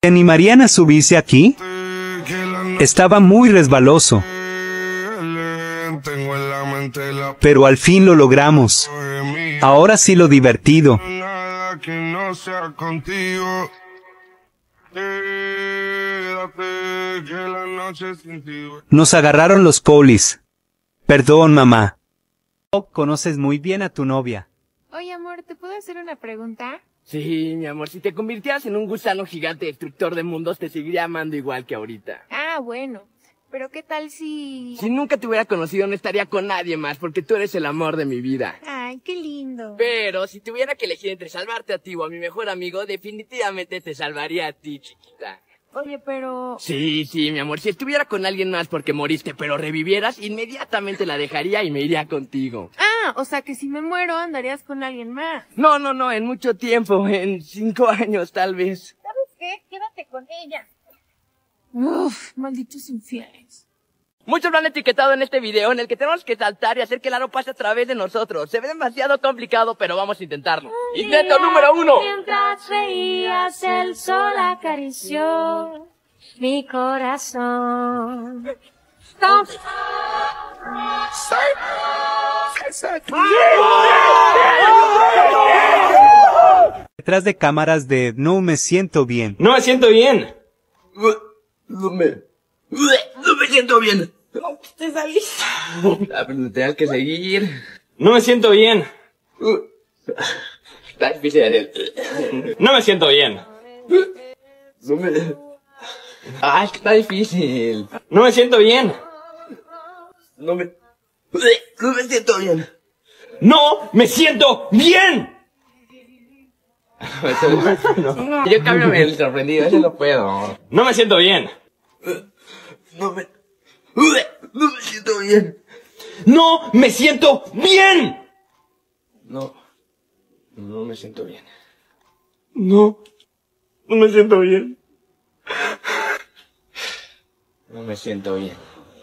¿Te animarían a subirse aquí? Estaba muy resbaloso. Pero al fin lo logramos. Ahora sí lo divertido. Nos agarraron los polis. Perdón, mamá. Conoces muy bien a tu novia. Oye, amor, ¿te puedo hacer una pregunta? Sí, mi amor, si te convirtieras en un gusano gigante destructor de mundos, te seguiría amando igual que ahorita. Ah, bueno. Pero ¿qué tal si...? Si nunca te hubiera conocido, no estaría con nadie más, porque tú eres el amor de mi vida. Ay, qué lindo. Pero si tuviera que elegir entre salvarte a ti o a mi mejor amigo, definitivamente te salvaría a ti, chiquita. Oye, pero... Sí, mi amor, si estuviera con alguien más porque moriste, pero revivieras, inmediatamente la dejaría y me iría contigo. Ah, o sea que si me muero andarías con alguien más. No, en mucho tiempo, en 5 años tal vez. ¿Sabes qué? Quédate con ella. Uf, malditos infieles. Muchos lo han etiquetado en este video en el que tenemos que saltar y hacer que el aro pase a través de nosotros. Se ve demasiado complicado, pero vamos a intentarlo. ¡Intento número 1! Mientras veías el sol acarició mi corazón. Detrás de cámaras de No me siento bien. No me siento bien. No me siento bien. Te saliste. Pero tengas que seguir. No me siento bien. Está difícil, Daniel. No me siento bien. Es que está difícil. No me siento bien. No me siento bien. No me siento bien. Yo cámbiame el sorprendido, ese no puedo. No me siento bien. No me siento bien. No me siento bien. No me siento bien. No me siento bien. No me siento bien.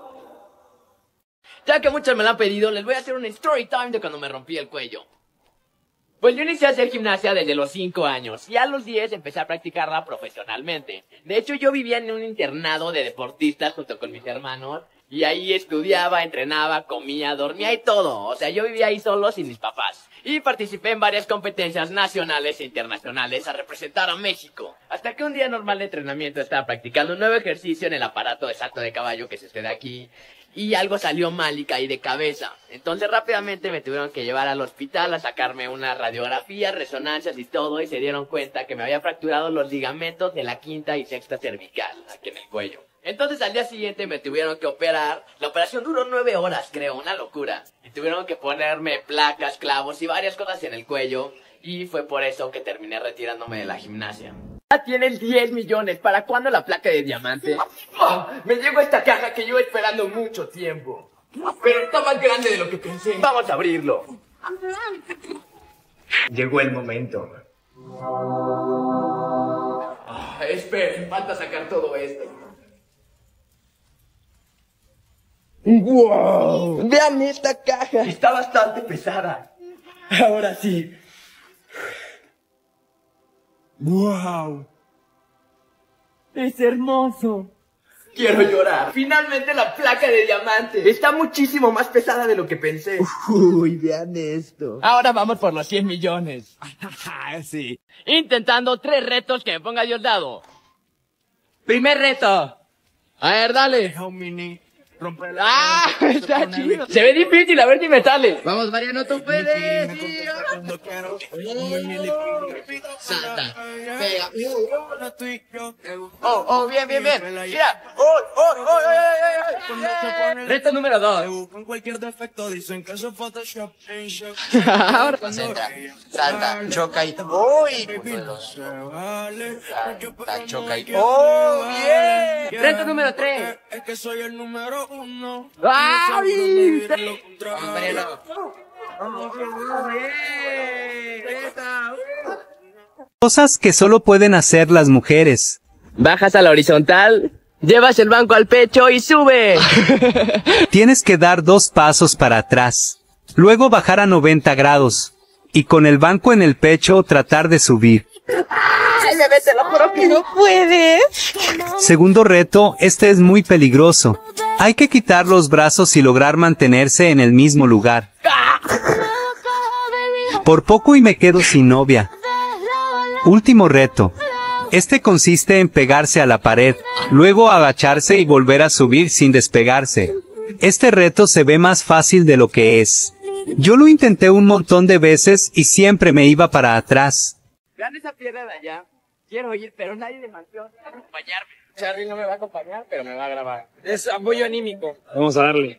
Ya que muchos me lo han pedido, les voy a hacer un story time de cuando me rompí el cuello. Pues yo inicié a hacer gimnasia desde los 5 años y a los 10 empecé a practicarla profesionalmente. De hecho, yo vivía en un internado de deportistas junto con mis hermanos y ahí estudiaba, entrenaba, comía, dormía y todo. O sea, yo vivía ahí solo sin mis papás. Y participé en varias competencias nacionales e internacionales a representar a México. Hasta que un día normal de entrenamiento estaba practicando un nuevo ejercicio en el aparato de salto de caballo que se sucede aquí. Y algo salió mal y caí de cabeza. Entonces rápidamente me tuvieron que llevar al hospital a sacarme una radiografía, resonancias y todo. Y se dieron cuenta que me había fracturado los ligamentos de la quinta y sexta cervical, aquí en el cuello. Entonces al día siguiente me tuvieron que operar. La operación duró 9 horas, creo, una locura. Y tuvieron que ponerme placas, clavos y varias cosas en el cuello. Y fue por eso que terminé retirándome de la gimnasia. Ya tienes 10 millones. ¿Para cuándo la placa de diamante? Me llegó esta caja que llevo esperando mucho tiempo. Pero está más grande de lo que pensé. Vamos a abrirlo. Llegó el momento. Esperen, falta sacar todo esto. ¡Wow! Vean esta caja. Está bastante pesada. Ahora sí. ¡Wow! Es hermoso. Quiero llorar. Finalmente la placa de diamante. Está muchísimo más pesada de lo que pensé. Uy, vean esto. Ahora vamos por los 100 millones. Sí. Intentando 3 retos que me ponga Diosdado. Primer reto. A ver, dale. ¡Ah! Está chido. Se ve difícil, a ver si me sale. Vamos, Mariano, tú puedes. Salta. Pega. Bien. Mira. Reto número 2. Ahora concentra. Salta. Choca y... ¡Uy! Salta, choca y... ¡Oh, bien! Reto número 3. Es que soy el número 1. ¡Ay! Cosas que solo pueden hacer las mujeres. Bajas a la horizontal, llevas el banco al pecho y sube. Tienes que dar 2 pasos para atrás. Luego bajar a 90 grados. Y con el banco en el pecho tratar de subir. Ay, bebé, te lo juro que no. Segundo reto, este es muy peligroso. Hay que quitar los brazos y lograr mantenerse en el mismo lugar. Por poco y me quedo sin novia. Último reto. Este consiste en pegarse a la pared, luego agacharse y volver a subir sin despegarse. Este reto se ve más fácil de lo que es. Yo lo intenté un montón de veces y siempre me iba para atrás. Vean esa piedra de allá. Quiero ir, pero nadie de mansión va a acompañarme. Charlie no me va a acompañar, pero me va a grabar. Es apoyo anímico. Vamos a darle.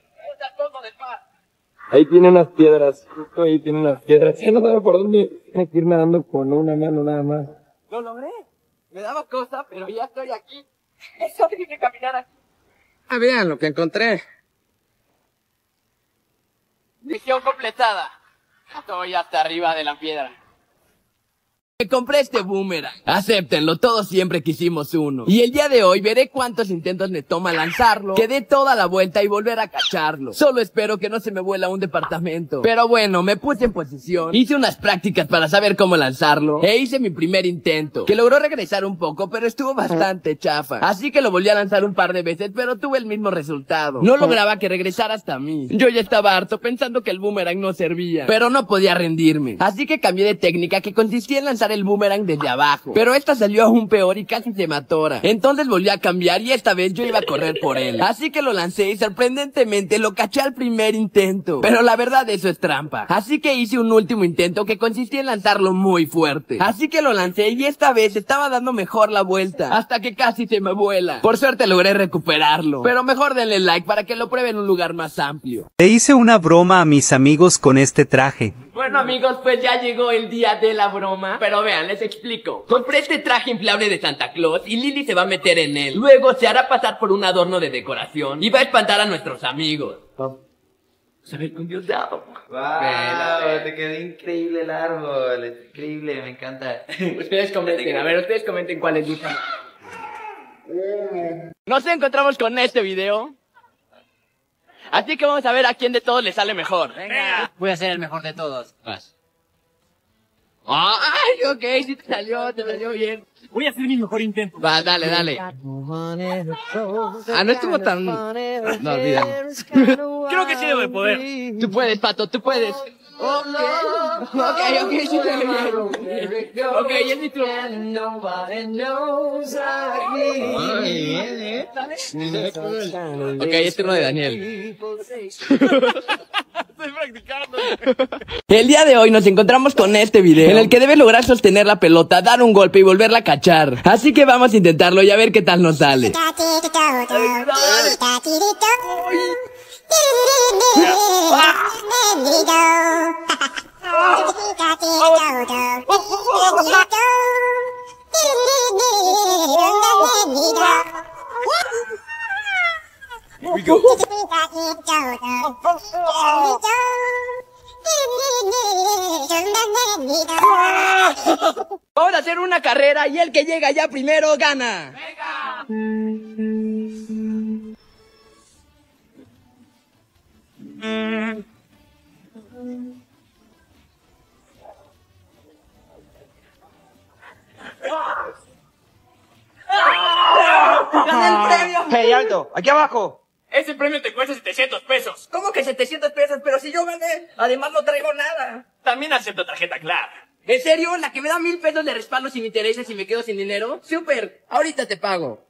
Ahí tiene unas piedras, justo ahí tiene unas piedras. Ya no sabe por dónde. Tiene que ir nadando con una mano nada más. Lo logré. Me daba cosa, pero ya estoy aquí. Eso tiene que caminar aquí. Ah, vean lo que encontré. Misión completada. Estoy hasta arriba de la piedra. Me compré este boomerang. Acéptenlo, todos siempre quisimos uno. Y el día de hoy veré cuántos intentos me toma lanzarlo, que dé toda la vuelta y volver a cacharlo. Solo espero que no se me vuela un departamento. Pero bueno, me puse en posición, hice unas prácticas para saber cómo lanzarlo, e hice mi primer intento, que logró regresar un poco, pero estuvo bastante chafa. Así que lo volví a lanzar un par de veces, pero tuve el mismo resultado. No lograba que regresara hasta mí. Yo ya estaba harto pensando que el boomerang no servía, pero no podía rendirme. Así que cambié de técnica, que consistía en lanzar el boomerang desde abajo, pero esta salió aún peor y casi se mató. Entonces volví a cambiar y esta vez yo iba a correr por él. Así que lo lancé y sorprendentemente lo caché al primer intento. Pero la verdad eso es trampa. Así que hice un último intento que consistía en lanzarlo muy fuerte. Así que lo lancé y esta vez estaba dando mejor la vuelta, hasta que casi se me vuela. Por suerte logré recuperarlo, pero mejor denle like para que lo prueben en un lugar más amplio. Le hice una broma a mis amigos con este traje. Bueno amigos, pues ya llegó el día de la broma. Pero vean, les explico. Compré este traje inflable de Santa Claus y Lily se va a meter en él. Luego se hará pasar por un adorno de decoración y va a espantar a nuestros amigos. Se ve con Dios dado. Wow, te quedó increíble el árbol. Es increíble, me encanta. Ustedes comenten, a ver, ustedes comenten cuál les gusta. Nos encontramos con este video. Así que vamos a ver a quién de todos le sale mejor. Venga. Voy a ser el mejor de todos. Vas. Ay, ok, sí te salió bien. Voy a hacer mi mejor intento. Va, dale. Ah, no estuvo tan... No, olvídalo. Creo que sí debo de poder. Tú puedes, Pato, tú puedes. Ok, sí te bien. Ok, es mi turno. Ok, es turno de Daniel. Estoy practicando. El día de hoy nos encontramos con este video, en el que debes lograr sostener la pelota, dar un golpe y volverla a cachar. Así que vamos a intentarlo y a ver qué tal nos sale. Vamos a hacer una carrera y el que llega ya primero gana. ¡Gané el premio! ¡Hey, alto! ¡Aquí abajo! Ese premio te cuesta 700 pesos. ¿Cómo que 700 pesos? Pero si yo gané, además no traigo nada. También acepto tarjeta clara. ¿En serio? ¿La que me da 1000 pesos de respaldo sin intereses y me quedo sin dinero? ¡Súper! Ahorita te pago.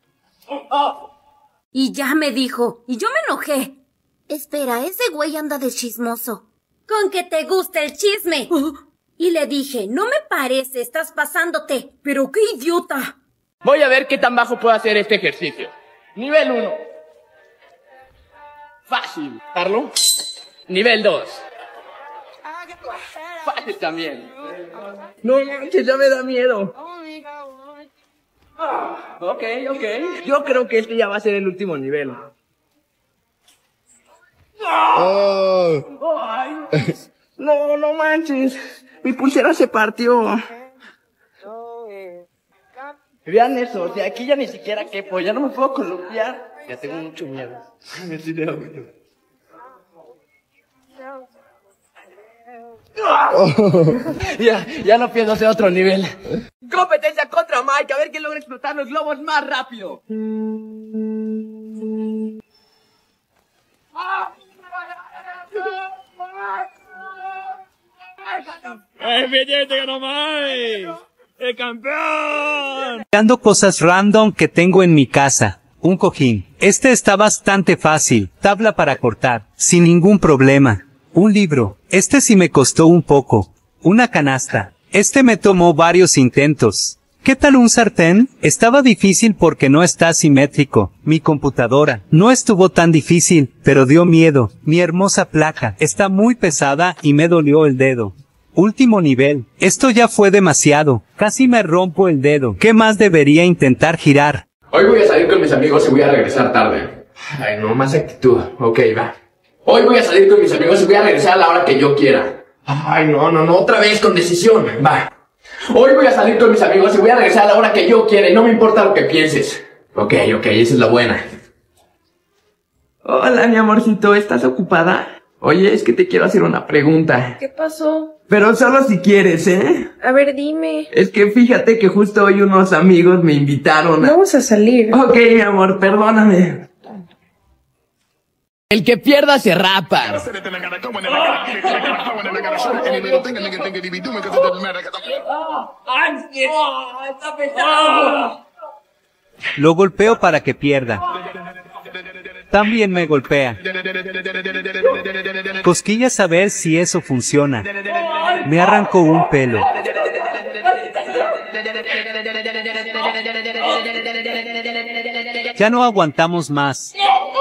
Y ya me dijo, y yo me enojé. Espera, ese güey anda de chismoso. Con que te gusta el chisme. Y le dije, no me parece, estás pasándote. Pero qué idiota. Voy a ver qué tan bajo puedo hacer este ejercicio. Nivel 1. Fácil. ¿Darlo? Nivel 2. Fácil también. No manches, ya me da miedo. Ok. Yo creo que este ya va a ser el último nivel. Ay. No manches. Mi pulsera se partió. Vean eso, o sea, aquí ya ni siquiera quepo, ya no me puedo columpiar. Ya tengo mucho miedo. Ya no pienso hacer otro nivel. Competencia contra Mike, a ver quién logra explotar los globos más rápido. ¡Evidente que no más! ¡El campeón! Creando cosas random que tengo en mi casa. Un cojín. Este está bastante fácil. Tabla para cortar. Sin ningún problema. Un libro. Este sí me costó un poco. Una canasta. Este me tomó varios intentos. ¿Qué tal un sartén? Estaba difícil porque no está simétrico. Mi computadora. No estuvo tan difícil, pero dio miedo. Mi hermosa placa. Está muy pesada y me dolió el dedo. Último nivel. Esto ya fue demasiado. Casi me rompo el dedo. ¿Qué más debería intentar girar? Hoy voy a salir con mis amigos y voy a regresar tarde. Ay, no, más actitud. Ok, va. Hoy voy a salir con mis amigos y voy a regresar a la hora que yo quiera. Ay, no, otra vez con decisión. Va. Hoy voy a salir con mis amigos y voy a regresar a la hora que yo quiera y no me importa lo que pienses. Ok, esa es la buena. Hola, mi amorcito, ¿estás ocupada? Oye, es que te quiero hacer una pregunta. ¿Qué pasó? Pero solo si quieres, ¿eh? A ver, dime. Es que fíjate que justo hoy unos amigos me invitaron a... Vamos a salir. Ok, mi amor, perdóname. El que pierda se rapa. Lo golpeo para que pierda. También me golpea. Cosquillas a ver si eso funciona. Me arrancó un pelo. Ya no aguantamos más.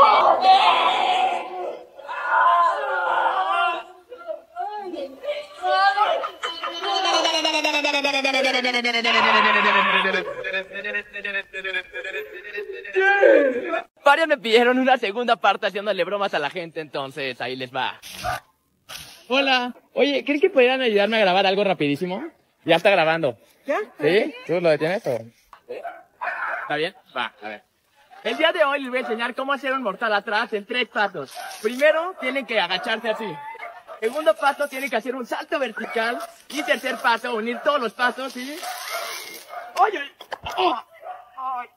Varios me pidieron una segunda parte haciéndole bromas a la gente, entonces ahí les va. Hola. Oye, ¿creen que podrían ayudarme a grabar algo rapidísimo? Ya está grabando. ¿Ya? ¿Sí? ¿Tú lo detienes o...? ¿Está bien? Va, a ver. El día de hoy les voy a enseñar cómo hacer un mortal atrás en 3 pasos. Primero, tienen que agacharse así. Segundo paso, tienen que hacer un salto vertical. Y tercer paso, unir todos los pasos y... ¡Oye! ¡Oh! ¡Ay!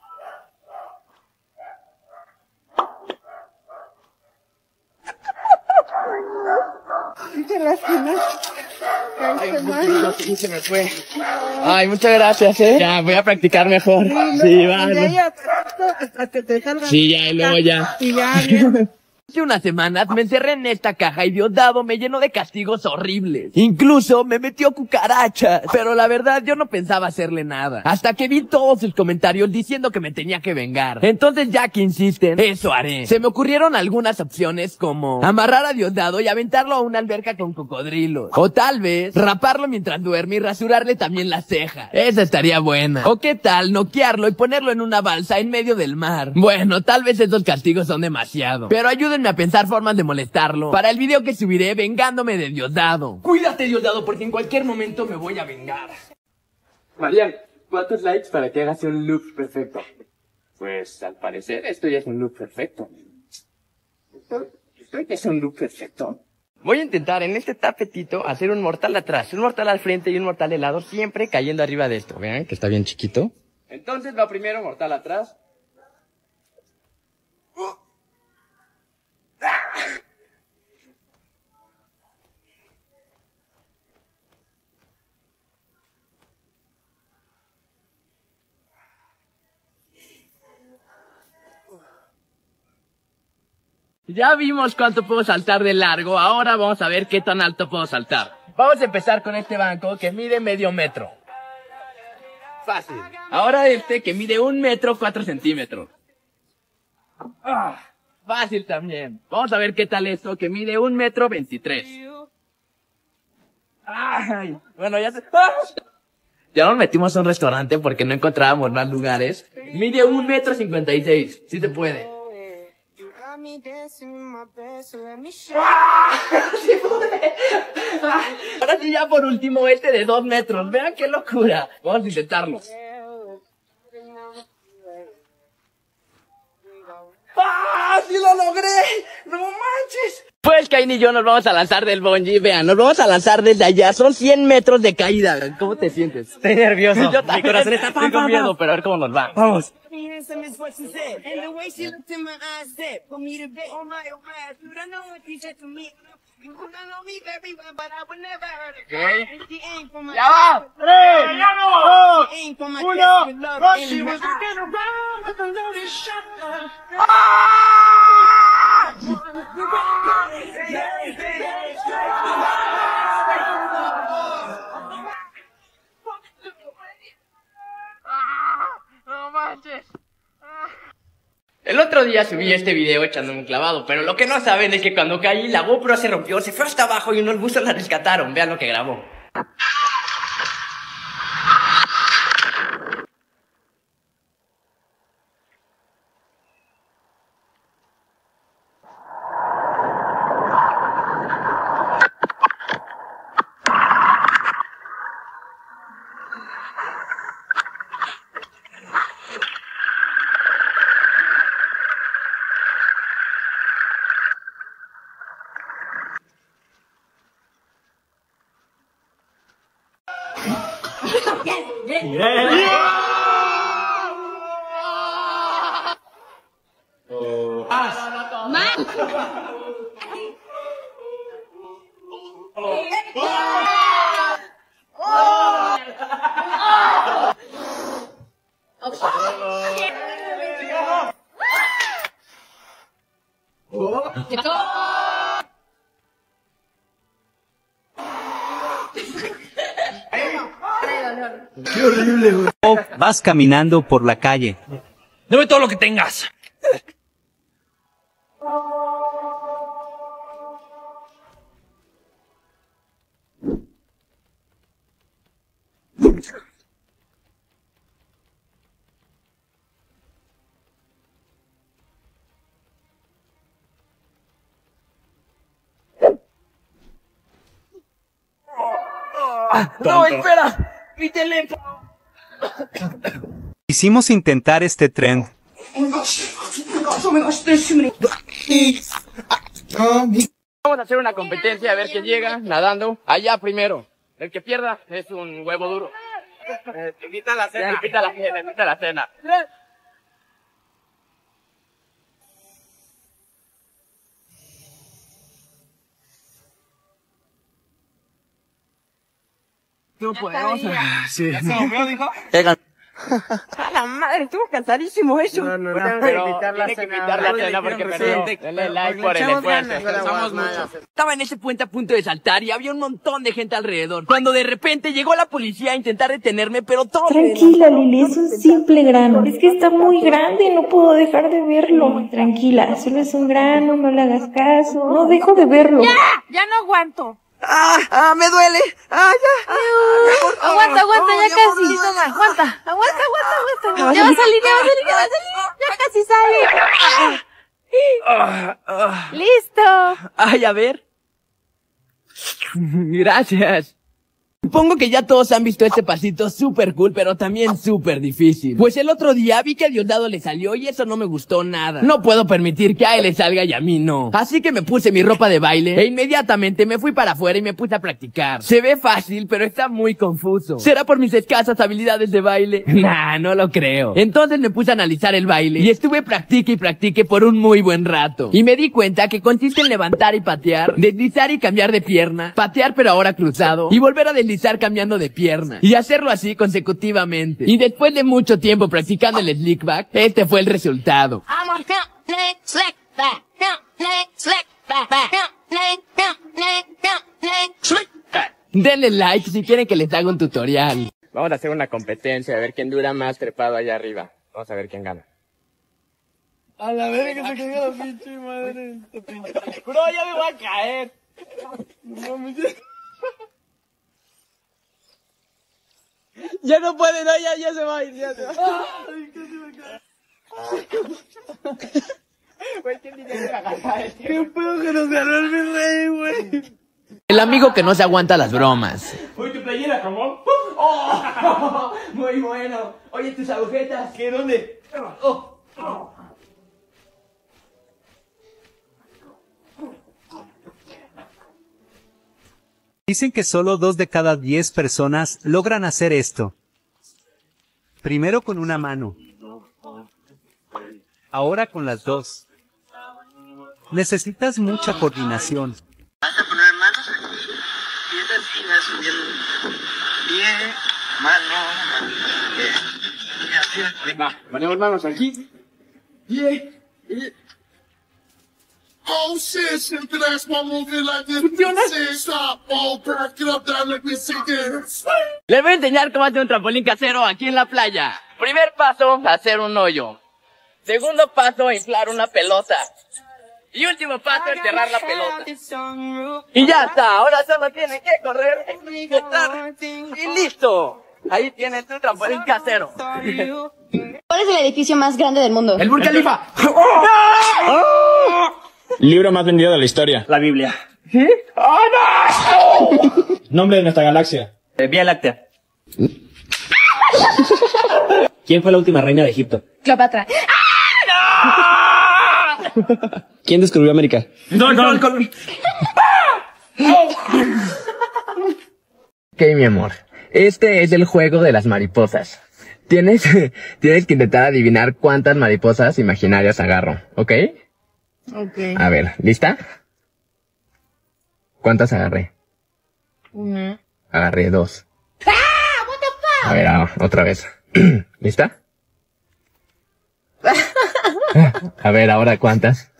Ay, se me fue. Ay, muchas gracias, Ya, voy a practicar mejor. Sí, vale. Sí, ya, y luego ya. Y ya, bien. Hace unas semanas me encerré en esta caja y Diosdado me llenó de castigos horribles. Incluso me metió cucarachas. Pero la verdad yo no pensaba hacerle nada. Hasta que vi todos sus comentarios diciendo que me tenía que vengar. Entonces ya que insisten, eso haré. Se me ocurrieron algunas opciones como amarrar a Diosdado y aventarlo a una alberca con cocodrilos. O tal vez raparlo mientras duerme y rasurarle también las cejas. Esa estaría buena. O qué tal noquearlo y ponerlo en una balsa en medio del mar. Bueno, tal vez esos castigos son demasiado. Pero ayúdenme a pensar formas de molestarlo para el video que subiré vengándome de Diosdado. Cuídate, Diosdado, porque en cualquier momento me voy a vengar. Marian, ¿cuántos likes para que hagas un look perfecto? Pues al parecer esto ya es un look perfecto. Esto ya es un look perfecto. Voy a intentar en este tapetito hacer un mortal atrás, un mortal al frente y un mortal de lado, siempre cayendo arriba de esto. Vean que está bien chiquito. Entonces va primero mortal atrás. Ya vimos cuánto puedo saltar de largo, ahora vamos a ver qué tan alto puedo saltar. Vamos a empezar con este banco que mide medio metro. Fácil. Ahora este que mide 1 metro 4 centímetros. Fácil también. Vamos a ver qué tal esto que mide 1 metro 23. Ay, bueno, ya se... Ya nos metimos a un restaurante porque no encontrábamos más lugares. Mide 1 metro 56. Sí se puede. Ahora sí, ya por último este de 2 metros. Vean qué locura. Vamos a intentarlo. ¡Ah! ¡Sí lo logré! ¡No manches! Pues que Wayne y yo nos vamos a lanzar del bungee, vean, nos vamos a lanzar desde allá, son 100 metros de caída. ¿Cómo te sientes? Estoy nervioso. Yo mi corazón está con miedo, pero a ver cómo nos va. Vamos. ¡Ya va! 3, 2, 1, ¡No manches! El otro día subí este video echándome un clavado, pero lo que no saben es que cuando caí la GoPro se rompió, se fue hasta abajo y unos buzos la rescataron. Vean lo que grabó. Qué horrible, güey. Vas caminando por la calle. Dame todo lo que tengas. ¡No, espera! ¡Mi teléfono! Quisimos intentar este tren. Vamos a hacer una competencia a ver quién llega nadando allá primero. El que pierda es un huevo duro. Te invita a la cena. Invita a la cena, invita a la cena. No podemos. Sí. ¿Se durmió, dijo? A la madre, estuvo cansadísimo eso. No, pero invitarla tiene que a cenar. invitarla a cena porque perdió. Denle like por el esfuerzo. Estaba en ese puente a punto de saltar y había un montón de gente alrededor. Cuando de repente llegó la policía a intentar detenerme, pero todo... Tranquila, Lili, es un simple grano. Es que está muy grande y no puedo dejar de verlo. Tranquila, solo es un grano, no le hagas caso. No dejo de verlo. Ya no aguanto. ¡Me duele! Ya. Aguanta, ya casi. Aguanta. Ya va a salir. Ya casi sale. Listo. Ay, a ver. Gracias. Supongo que ya todos han visto este pasito súper cool, pero también súper difícil. Pues el otro día vi que a Diosdado le salió y eso no me gustó nada. No puedo permitir que a él le salga y a mí no. Así que me puse mi ropa de baile e inmediatamente me fui para afuera y me puse a practicar. Se ve fácil, pero está muy confuso. ¿Será por mis escasas habilidades de baile? Nah, no lo creo. Entonces me puse a analizar el baile y estuve practique y practique por un muy buen rato. Y me di cuenta que consiste en levantar y patear, deslizar y cambiar de pierna, patear pero ahora cruzado y volver a deslizar cambiando de pierna y hacerlo así consecutivamente. Y después de mucho tiempo practicando el slick back, este fue el resultado. Denle like si quieren que les haga un tutorial. Vamos a hacer una competencia a ver quién dura más trepado allá arriba. Vamos a ver quién gana. A la verga que se cayó la pinche madre. Bro, ya me voy a caer. No mames. Ya no puede, no, ya se va a ir, ya se va. Ay, casi me cae. Güey, ¿quién dice que agarra este? Qué pedo que nos ganó el mi rey, güey. El amigo que no se aguanta las bromas. Oye, tu playera, jamón. ¡Oh! Muy bueno. Oye, tus agujetas. ¿Qué? ¿Dónde? Dicen que solo 2 de cada 10 personas logran hacer esto. Primero con una mano. Ahora con las 2. Necesitas mucha coordinación. Vas a poner manos aquí. Y estas sí vas subiendo. Pie, mano, pie. Y así. Venga, ponemos manos aquí. Pie. Y... Oh shit, shit, that's my movie like this. Stop, oh, back it up, down, let me see this. Les voy a enseñar cómo hacer un trampolín casero aquí en la playa. Primer paso, hacer un hoyo. Segundo paso, inflar una pelota. Y último paso, enterrar la pelota. Y ya está, ahora solo tienen que correr, saltar, y listo. Ahí tienes tu trampolín casero. ¿Cuál es el edificio más grande del mundo? El Burj Khalifa. Libro más vendido de la historia. La Biblia. ¿Sí? ¡Oh, no! Nombre de nuestra galaxia. Vía Láctea. ¿Quién fue la última reina de Egipto? Cleopatra. ¿Quién descubrió América? Colón. Ok, mi amor. Este es el juego de las mariposas. Tienes que intentar adivinar cuántas mariposas imaginarias agarro, ¿ok? Ok. A ver, ¿lista? ¿Cuántas agarré? Una. Agarré 2. A ver, otra vez. ¿Lista? A ver, ahora ¿cuántas?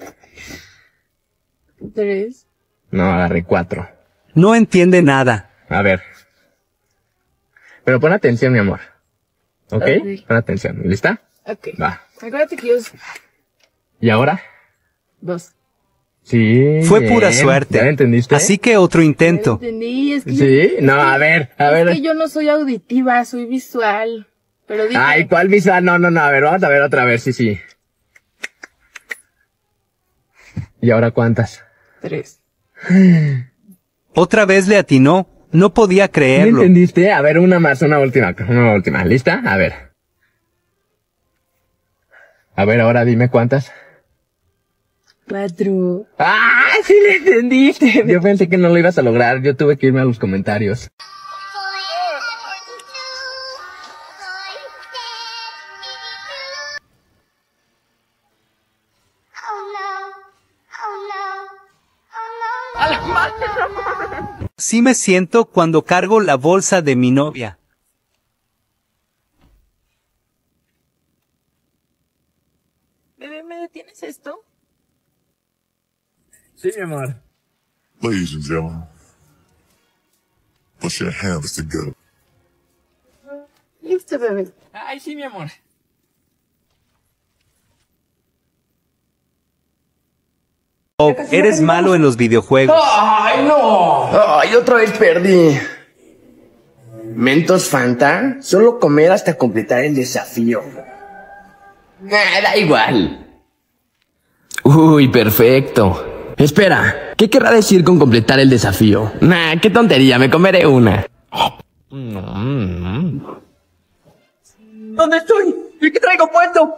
3. No, agarré 4. No entiende nada. A ver. Pero pon atención, mi amor. ¿Ok? Ok. Pon atención. ¿Lista? Ok. Va. Acuérdate que yo... ¿Y ahora? 2. Sí. Fue bien. pura suerte. ¿Ya lo entendiste? Así que otro intento. Entendí, es que ¿Sí? No, a ver. Es que yo no soy auditiva, soy visual. Pero dije... Ay, ¿cuál visual? No. A ver, vamos a ver otra vez. Sí. ¿Y ahora cuántas? 3. Otra vez le atinó. No podía ¿Me creerlo. entendiste? A ver, una última. ¿Lista? A ver. A ver, ahora dime cuántas. 4. ¡Ah! ¡Sí le entendiste! Yo pensé que no lo ibas a lograr. Yo tuve que irme a los comentarios. Sí me siento cuando cargo la bolsa de mi novia. Bebé, ¿me detienes esto? Sí, mi amor. Ladies and gentlemen, put your hands together. Listo, bebé. Ay, sí, mi amor. Oh, eres malo en los videojuegos. ¡Ay, no! ¡Ay, otra vez perdí! ¿Mentos Fanta? Solo comer hasta completar el desafío. Da igual. Uy, perfecto. Espera, ¿qué querrá decir con completar el desafío? Nah, qué tontería, me comeré una. ¿Dónde estoy? ¿Y qué traigo puesto?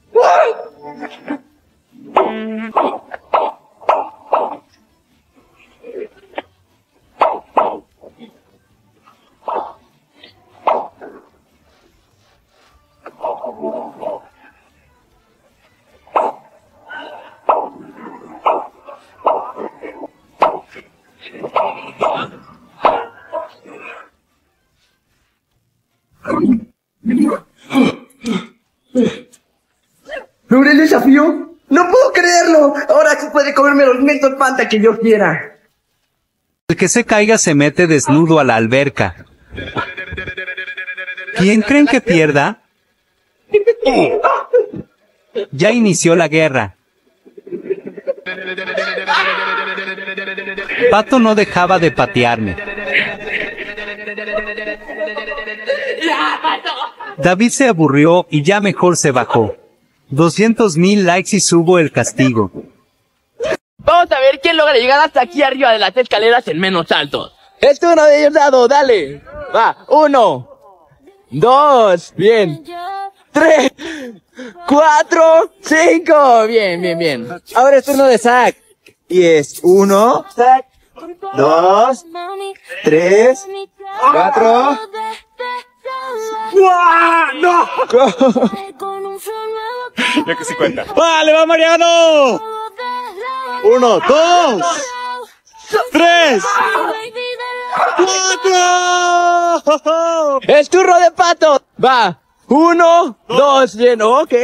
¿Logré el desafío? ¡No puedo creerlo! Ahora sí puede comerme los Mentos Fanta que yo quiera. El que se caiga se mete desnudo a la alberca. ¿Quién creen que pierda? Ya inició la guerra. Pato no dejaba de patearme. David se aburrió y ya mejor se bajó. 200,000 likes y subo el castigo. Vamos a ver quién logra llegar hasta aquí arriba de las escaleras en menos saltos. Es turno de ellos dado, dale. Va, 1, 2, bien. 3, 4, 5, bien. Ahora es turno de Zack. Y es 1, 2, 3, 4. ¡Guau! ¡No! Ya que sí cuenta. ¡Vale, va Mariano! 1, 2, 3, 4. ¡Es turro de pato! Va. 1, 2, lleno, ok.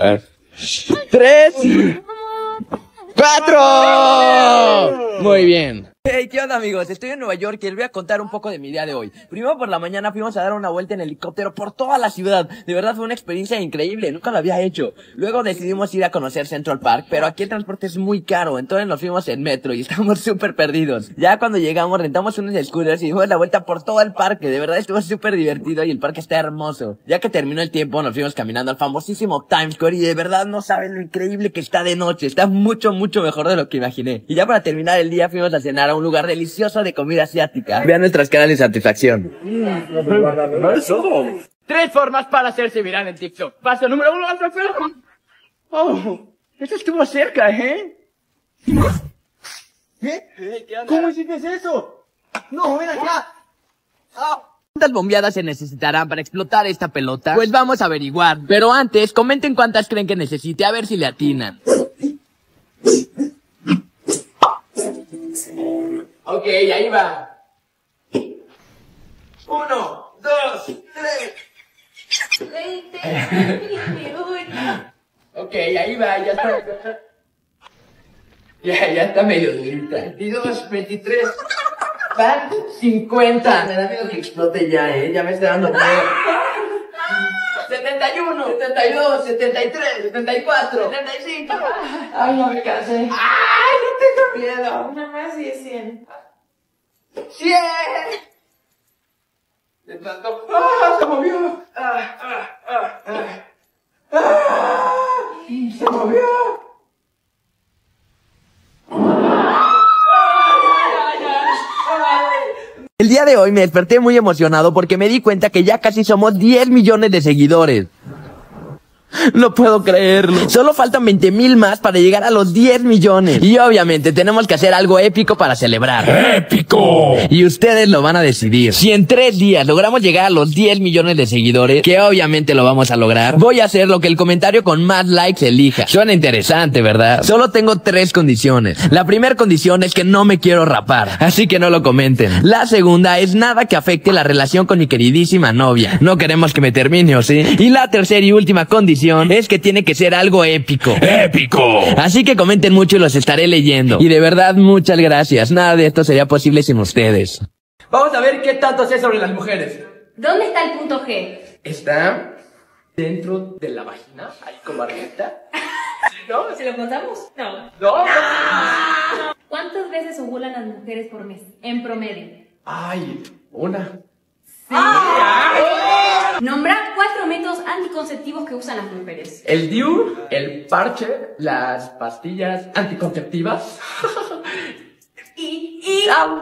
3, 4. Muy bien. Hey, ¿qué onda, amigos? Estoy en Nueva York y les voy a contar un poco de mi día de hoy. Primero por la mañana fuimos a dar una vuelta en helicóptero por toda la ciudad. De verdad fue una experiencia increíble, nunca lo había hecho. Luego decidimos ir a conocer Central Park, pero aquí el transporte es muy caro, entonces nos fuimos en metro y estamos súper perdidos. Ya cuando llegamos rentamos unos scooters y dimos la vuelta por todo el parque. De verdad estuvo súper divertido y el parque está hermoso. Ya que terminó el tiempo nos fuimos caminando al famosísimo Times Square y de verdad no saben lo increíble que está de noche. Está mucho mejor de lo que imaginé. Y ya para terminar el día fuimos a cenar a un lugar delicioso de comida asiática. Vean nuestras caras de satisfacción. 3 formas para hacerse viral en TikTok. Paso número 1, Oh, esto estuvo cerca, ¿eh? ¿Cómo hiciste eso? No, ven acá. ¿Cuántas bombeadas se necesitarán para explotar esta pelota? Pues vamos a averiguar. Pero antes, comenten cuántas creen que necesite, a ver si le atinan. Ok, ahí va. 1, 2, 3. 20, 21. Ok, ahí va, ya está. Ya está medio durita. 22, 23. Van 50. Me da miedo que explote ya, ya me está dando miedo. 71, 72, 73, 74, 75. Ay, no me cansé. Ay, no tengo miedo. Una más y es 100. 100. De tanto. ¡Ah! Se movió. Se movió. El día de hoy me desperté muy emocionado porque me di cuenta que ya casi somos 10 millones de seguidores. No puedo creerlo. Solo faltan 20,000 más para llegar a los 10 millones. Y obviamente tenemos que hacer algo épico para celebrar. ¡Épico! Y ustedes lo van a decidir. Si en 3 días logramos llegar a los 10 millones de seguidores, que obviamente lo vamos a lograr, voy a hacer lo que el comentario con más likes elija. Suena interesante, ¿verdad? Solo tengo 3 condiciones. La primera condición es que no me quiero rapar, así que no lo comenten. La segunda es nada que afecte la relación con mi queridísima novia. No queremos que me termine, ¿o sí? Y la tercera y última condición es que tiene que ser algo épico. ¡Épico! Así que comenten mucho y los estaré leyendo. Y de verdad, muchas gracias. Nada de esto sería posible sin ustedes. Vamos a ver qué tanto sé sobre las mujeres. ¿Dónde está el punto G? Está dentro de la vagina, ahí como arriba. ¿No? ¿Se lo contamos? No. No. ¿Cuántas veces ovulan las mujeres por mes? En promedio. Ay, una. Sí. Nombra 4 métodos anticonceptivos que usan las mujeres. El DIU, el parche, las pastillas anticonceptivas. Y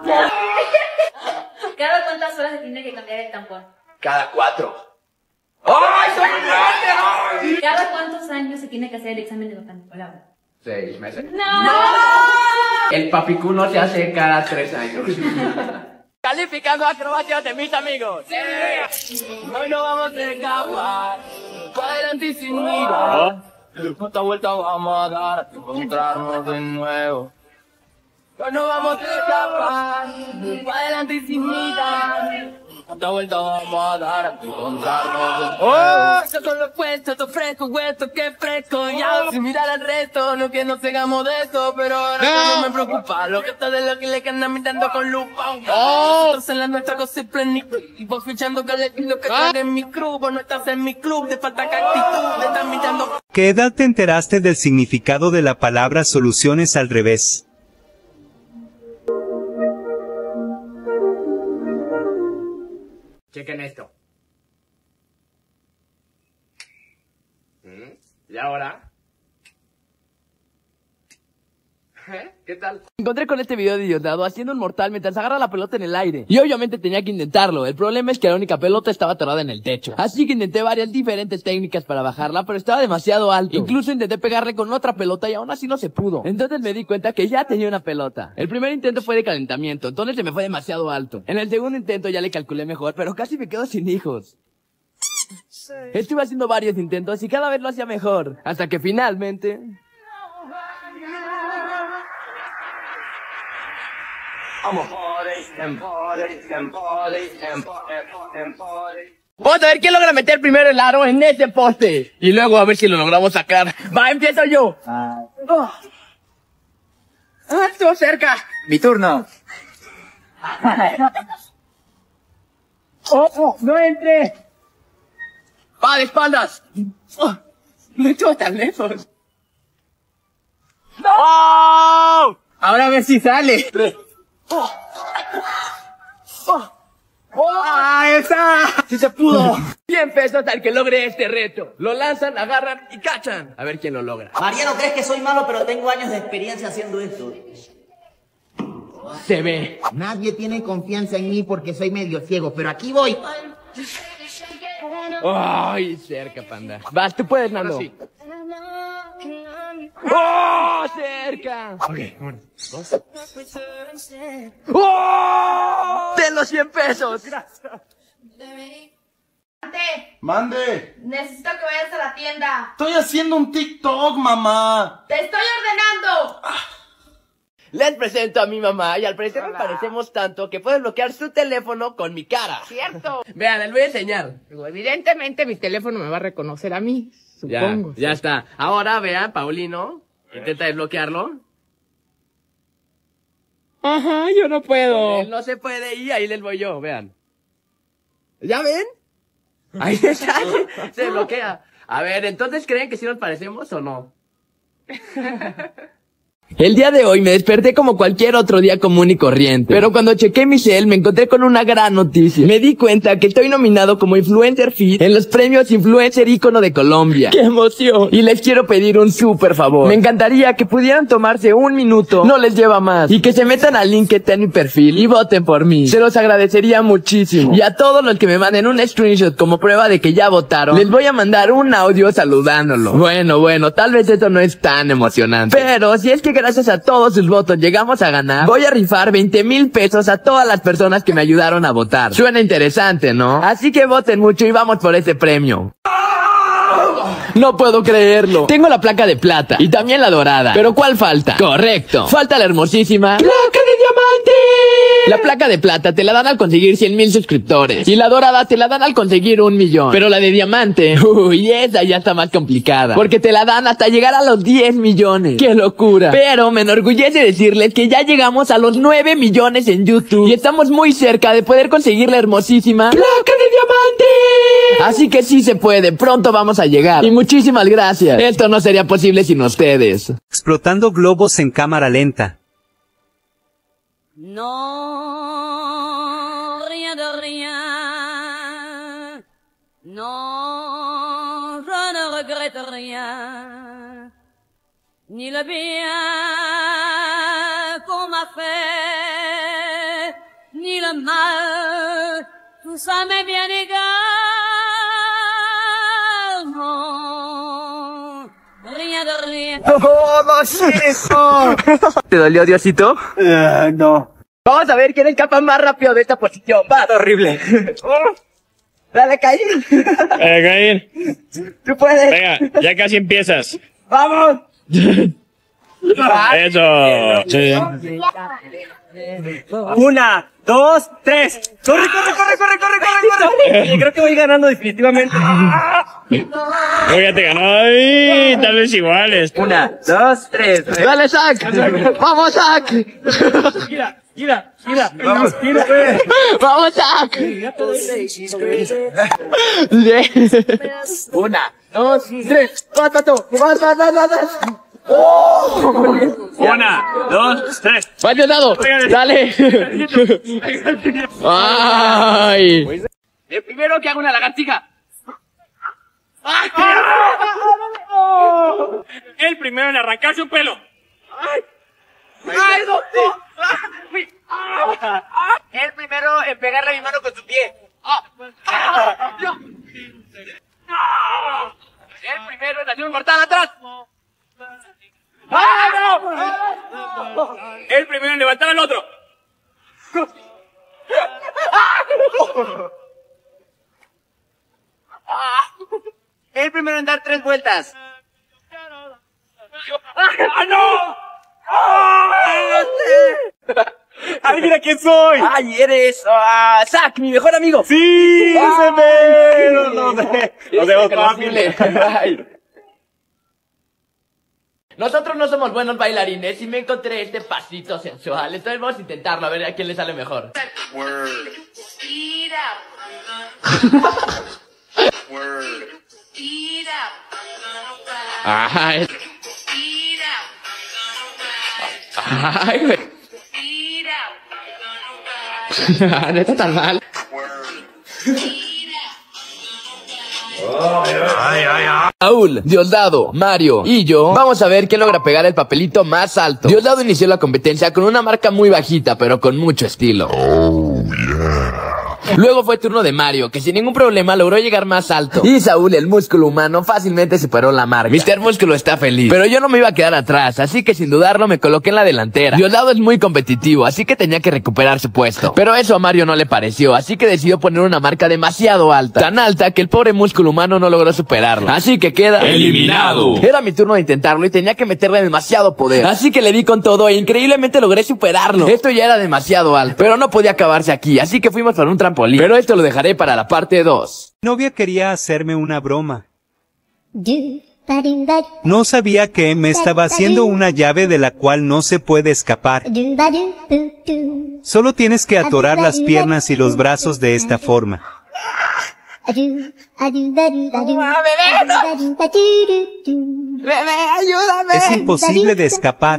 ¿cada cuántas horas se tiene que cambiar el tampón? Cada 4. ¡Ay, soy muy grande! ¿Cada cuántos años se tiene que hacer el examen de Dr. Nicolau? 6 meses. ¡No! El papicuno se hace cada 3 años. Calificando acrobacias de mis amigos. Sí. Hoy no vamos a escapar. Para adelante y sin mirar. Otra vuelta vamos a dar hasta encontrarnos de nuevo. Hoy no vamos a escapar. Para adelante y sin mirar. Otra vuelta vamos a dar hasta encontrarnos de nuevo. ¡Oh! Estos son los puestos, esto fresco, hueso, qué fresco. Ya, sin mirar al resto, no que nos cegamos de esto, pero ahora no me preocupa. Lo que está de lo que le andan mirando con lupa. Nosotros en la nuestra cosa es plenitud. Y vos fichando que le pido que estás en mi club. Vos no estás en mi club, te falta actitud. Me estás mirando. ¿Qué edad te enteraste del significado de la palabra soluciones al revés? Chequen esto. ¿Y ahora? ¿Qué tal? Me encontré con este video de Diosdado haciendo un mortal mientras agarra la pelota en el aire. Y obviamente tenía que intentarlo. El problema es que la única pelota estaba atorada en el techo. Así que intenté varias diferentes técnicas para bajarla, pero estaba demasiado alto. Incluso intenté pegarle con otra pelota y aún así no se pudo. Entonces me di cuenta que ya tenía una pelota. El primer intento fue de calentamiento, entonces se me fue demasiado alto. En el segundo intento ya le calculé mejor, pero casi me quedo sin hijos. Estuve haciendo varios intentos y cada vez lo hacía mejor. Hasta que finalmente... Vamos a ver quién logra meter primero el aro en ese poste. Y luego a ver si lo logramos sacar. Va, empiezo yo. Estuvo cerca. Mi turno. No entre. Va, de espaldas. No estuvo tan lejos. ¡Oh! Ahora a ver si sale. ¡Ahí está! ¡Sí se pudo! 100 pesos al que logre este reto. Lo lanzan, agarran y cachan. A ver quién lo logra. Mariano, crees que soy malo, pero tengo años de experiencia haciendo esto. Se ve. Nadie tiene confianza en mí porque soy medio ciego, pero aquí voy. Ay, cerca, panda. Vas, tú puedes, Nando. Sí. ¡Oh! ¡Cerca! Ok, bueno. ¡Oh! ¡Ten los 100 pesos! Gracias. ¡Mande! Necesito que vayas a la tienda. Estoy haciendo un TikTok, mamá. ¡Te estoy ordenando! Les presento a mi mamá y al parecer nos parecemos tanto que puedes bloquear su teléfono con mi cara. Cierto. Vean, les voy a enseñar. Evidentemente mi teléfono me va a reconocer a mí, supongo. Ya está. Ahora vean, Paulino, intenta desbloquearlo. Ajá, yo no puedo. Él no se puede y ahí les voy yo, vean. ¿Ya ven? Ahí está, se bloquea. A ver, ¿entonces creen que sí nos parecemos o no? El día de hoy me desperté como cualquier otro día común y corriente. Pero cuando chequé mi cel me encontré con una gran noticia. Me di cuenta que estoy nominado como Influencer Fit en los premios Influencer Ícono de Colombia. ¡Qué emoción! Y les quiero pedir un súper favor. Me encantaría que pudieran tomarse un minuto, no les lleva más, y que se metan al link que está en mi perfil y voten por mí. Se los agradecería muchísimo. Y a todos los que me manden un screenshot como prueba de que ya votaron, les voy a mandar un audio saludándolo. Bueno, tal vez eso no es tan emocionante. Pero si es que gracias a todos sus votos llegamos a ganar, voy a rifar 20,000 pesos a todas las personas que me ayudaron a votar. Suena interesante, ¿no? Así que voten mucho y vamos por ese premio. No puedo creerlo. Tengo la placa de plata y también la dorada. ¿Pero cuál falta? Correcto. Falta la hermosísima placa de diamante. La placa de plata te la dan al conseguir 100,000 suscriptores. Y la dorada te la dan al conseguir 1,000,000. Pero la de diamante, uy, esa ya está más complicada. Porque te la dan hasta llegar a los 10 millones. ¡Qué locura! Pero me enorgullece decirles que ya llegamos a los 9 millones en YouTube. Y estamos muy cerca de poder conseguir la hermosísima placa de diamante. Así que sí se puede, pronto vamos a llegar. Y muchísimas gracias. Esto no sería posible sin ustedes. Explotando globos en cámara lenta. Non, rien de rien. Non, je ne regrette rien. Ni le bien qu'on m'a fait, ni le mal. Tout ça m'est bien égal. Non, rien de rien. ¡Oh, Diosito! ¿Te dolió, Diosito? No. Vamos a ver quién escapa más rápido de esta posición. ¡Va! Horrible. ¡Dale, Caín! Caín. ¡Tú puedes! Venga, ya casi empiezas. ¡Vamos! Eso. Sí. 1, 2, 3. ¡Corre! Yo creo que voy ganando definitivamente. Oiga, te ganó. Ay, tal vez iguales. 1, 2, 3. ¡Dale, Zack! ¡Vamos, Zack! Gira. ¡Vamos, Zack! 1, 2, 3. ¡Vas, Pato! ¡Vas! 1, 2, 3. ¡Va, Diosdado! ¡Dale! ¡Ay! El primero que haga una lagartija. El primero en arrancarse un pelo. ¡Ay, doctor! El primero en pegarle mi mano con su pie. El primero en hacer un mortal atrás. El primero en levantar al otro. El primero en dar 3 vueltas. ¡No! ¡Ay, mira quién soy! ¡Ay, eres Zack, mi mejor amigo! ¡Sí! ¡Se ve! No sé. No sé, posible. Nosotros no somos buenos bailarines y me encontré este pasito sensual. Entonces vamos a intentarlo, a ver a quién le sale mejor. Word. Ay, ay, güey. No está tan mal. Saúl, Diosdado, Mario y yo vamos a ver quién logra pegar el papelito más alto. Diosdado inició la competencia con una marca muy bajita, pero con mucho estilo. Luego fue turno de Mario, que sin ningún problema logró llegar más alto. Y Saúl, el músculo humano, fácilmente superó la marca. Mr. Músculo está feliz, pero yo no me iba a quedar atrás, así que sin dudarlo me coloqué en la delantera. Diosdado es muy competitivo, así que tenía que recuperar su puesto. Pero eso a Mario no le pareció, así que decidió poner una marca demasiado alta. Tan alta que el pobre músculo humano no logró superarla. Así que queda eliminado. Era mi turno de intentarlo y tenía que meterle demasiado poder. Así que le di con todo e increíblemente logré superarlo. Esto ya era demasiado alto, pero no podía acabarse aquí, así que fuimos para un trampolín. Pero esto lo dejaré para la parte 2. Mi novia quería hacerme una broma. No sabía que me estaba haciendo una llave de la cual no se puede escapar. Solo tienes que atorar las piernas y los brazos de esta forma. Bebé, ayúdame. Es imposible de escapar.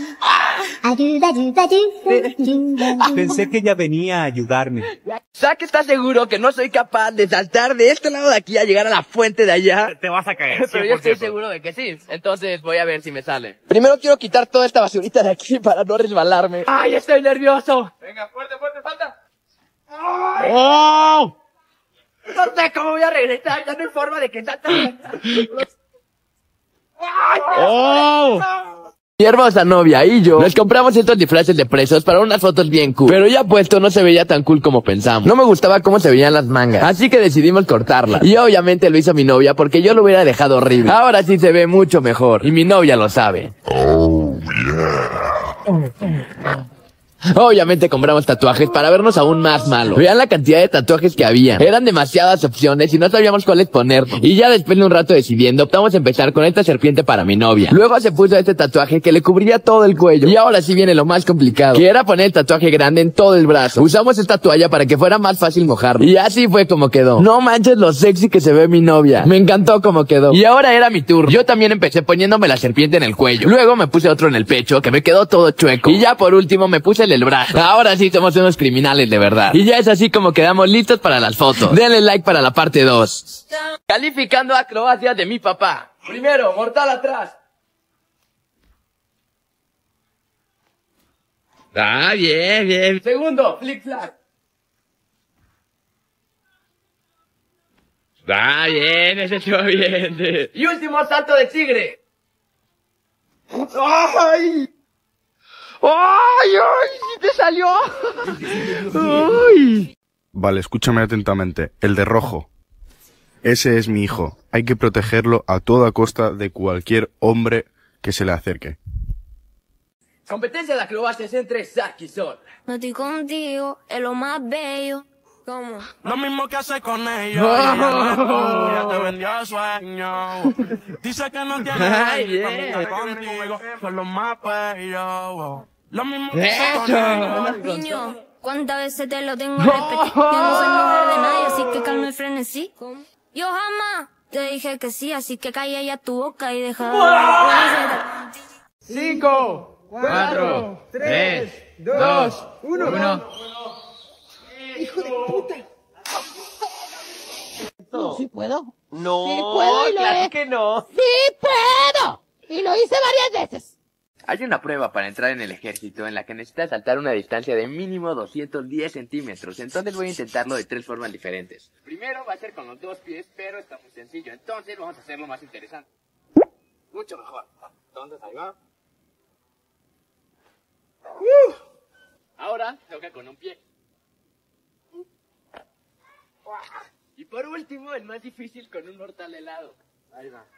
Pensé que ella venía a ayudarme. Zack está seguro que no soy capaz de saltar de este lado de aquí a llegar a la fuente de allá. Te vas a caer. Pero yo estoy seguro de que sí. Entonces voy a ver si me sale. Primero quiero quitar toda esta basurita de aquí para no resbalarme. ¡Ay, estoy nervioso! Venga, fuerte, falta. ¡Oh! No sé cómo voy a regresar, ya no hay forma de que salte. ¡Oh! Mi hermosa novia y yo nos compramos estos disfraces de presos para unas fotos bien cool. Pero ya puesto no se veía tan cool como pensamos. No me gustaba cómo se veían las mangas, así que decidimos cortarla. Y obviamente lo hizo mi novia porque yo lo hubiera dejado horrible. Ahora sí se ve mucho mejor y mi novia lo sabe. Oh, yeah. Obviamente compramos tatuajes para vernos aún más malos. Vean la cantidad de tatuajes que había. Eran demasiadas opciones y no sabíamos cuáles poner. Y ya después de un rato decidiendo, optamos a empezar con esta serpiente para mi novia. Luego se puso este tatuaje que le cubría todo el cuello. Y ahora sí viene lo más complicado, que era poner el tatuaje grande en todo el brazo. Usamos esta toalla para que fuera más fácil mojarlo. Y así fue como quedó. No manches lo sexy que se ve mi novia. Me encantó como quedó. Y ahora era mi turno. Yo también empecé poniéndome la serpiente en el cuello. Luego me puse otro en el pecho, que me quedó todo chueco. Y ya por último me puse el brazo. Ahora sí somos unos criminales de verdad. Y ya es así como quedamos listos para las fotos. Denle like para la parte 2. Calificando acrobacias de mi papá. Primero, mortal atrás. Ah, bien. Segundo, flick flack. Ah, bien, ese estuvo bien. Y último, salto de tigre. ¡Ay! ¡Ay, sí te salió! ¡Ay! Vale, escúchame atentamente. El de rojo. Ese es mi hijo. Hay que protegerlo a toda costa de cualquier hombre que se le acerque. Competencia de acrobacias entre Zack y Sol. No estoy contigo, es lo más bello. ¿Cómo? Lo mismo que hace con ellos. Ella no es tú, ya te vendió el sueño. Dice que no tiene nada contigo. Son los más bellos. Lo mismo que hace con ellos. Niño, ¿cuántas veces te lo tengo que repetir? Yo no soy mujer de nadie, así que calma el frenesí. Yo jamás te dije que sí, así que calla ya tu boca y deja de... 5, 4, 3, 2, 1. ¡Hijo de puta! ¿Sí puedo? No, sí puedo y claro que no. ¡Sí puedo! Y lo hice varias veces. Hay una prueba para entrar en el ejército en la que necesitas saltar una distancia de mínimo 210 centímetros. Entonces voy a intentarlo de 3 formas diferentes. Primero va a ser con los 2 pies, pero está muy sencillo. Entonces vamos a hacerlo más interesante. Mucho mejor. Entonces ahí va. Ahora toca con un pie. Y por último, el más difícil con un mortal helado. Ahí va.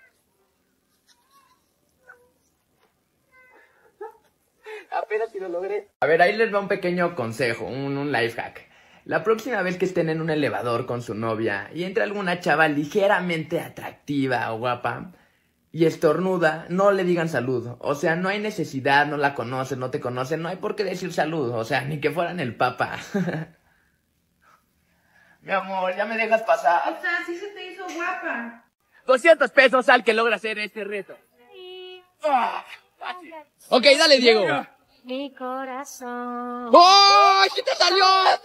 Apenas si lo logré. A ver, ahí les va un pequeño consejo, un life hack. La próxima vez que estén en un elevador con su novia y entre alguna chava ligeramente atractiva o guapa y estornuda, no le digan salud. O sea, no hay necesidad, no la conocen, no te conocen, no hay por qué decir salud. O sea, ni que fueran el papa. Mi amor, ya me dejas pasar. O sea, sí se te hizo guapa. 200 pesos al que logra hacer este reto. Ok, dale, Diego. Mi corazón. ¡Oh! ¡Sí te salió!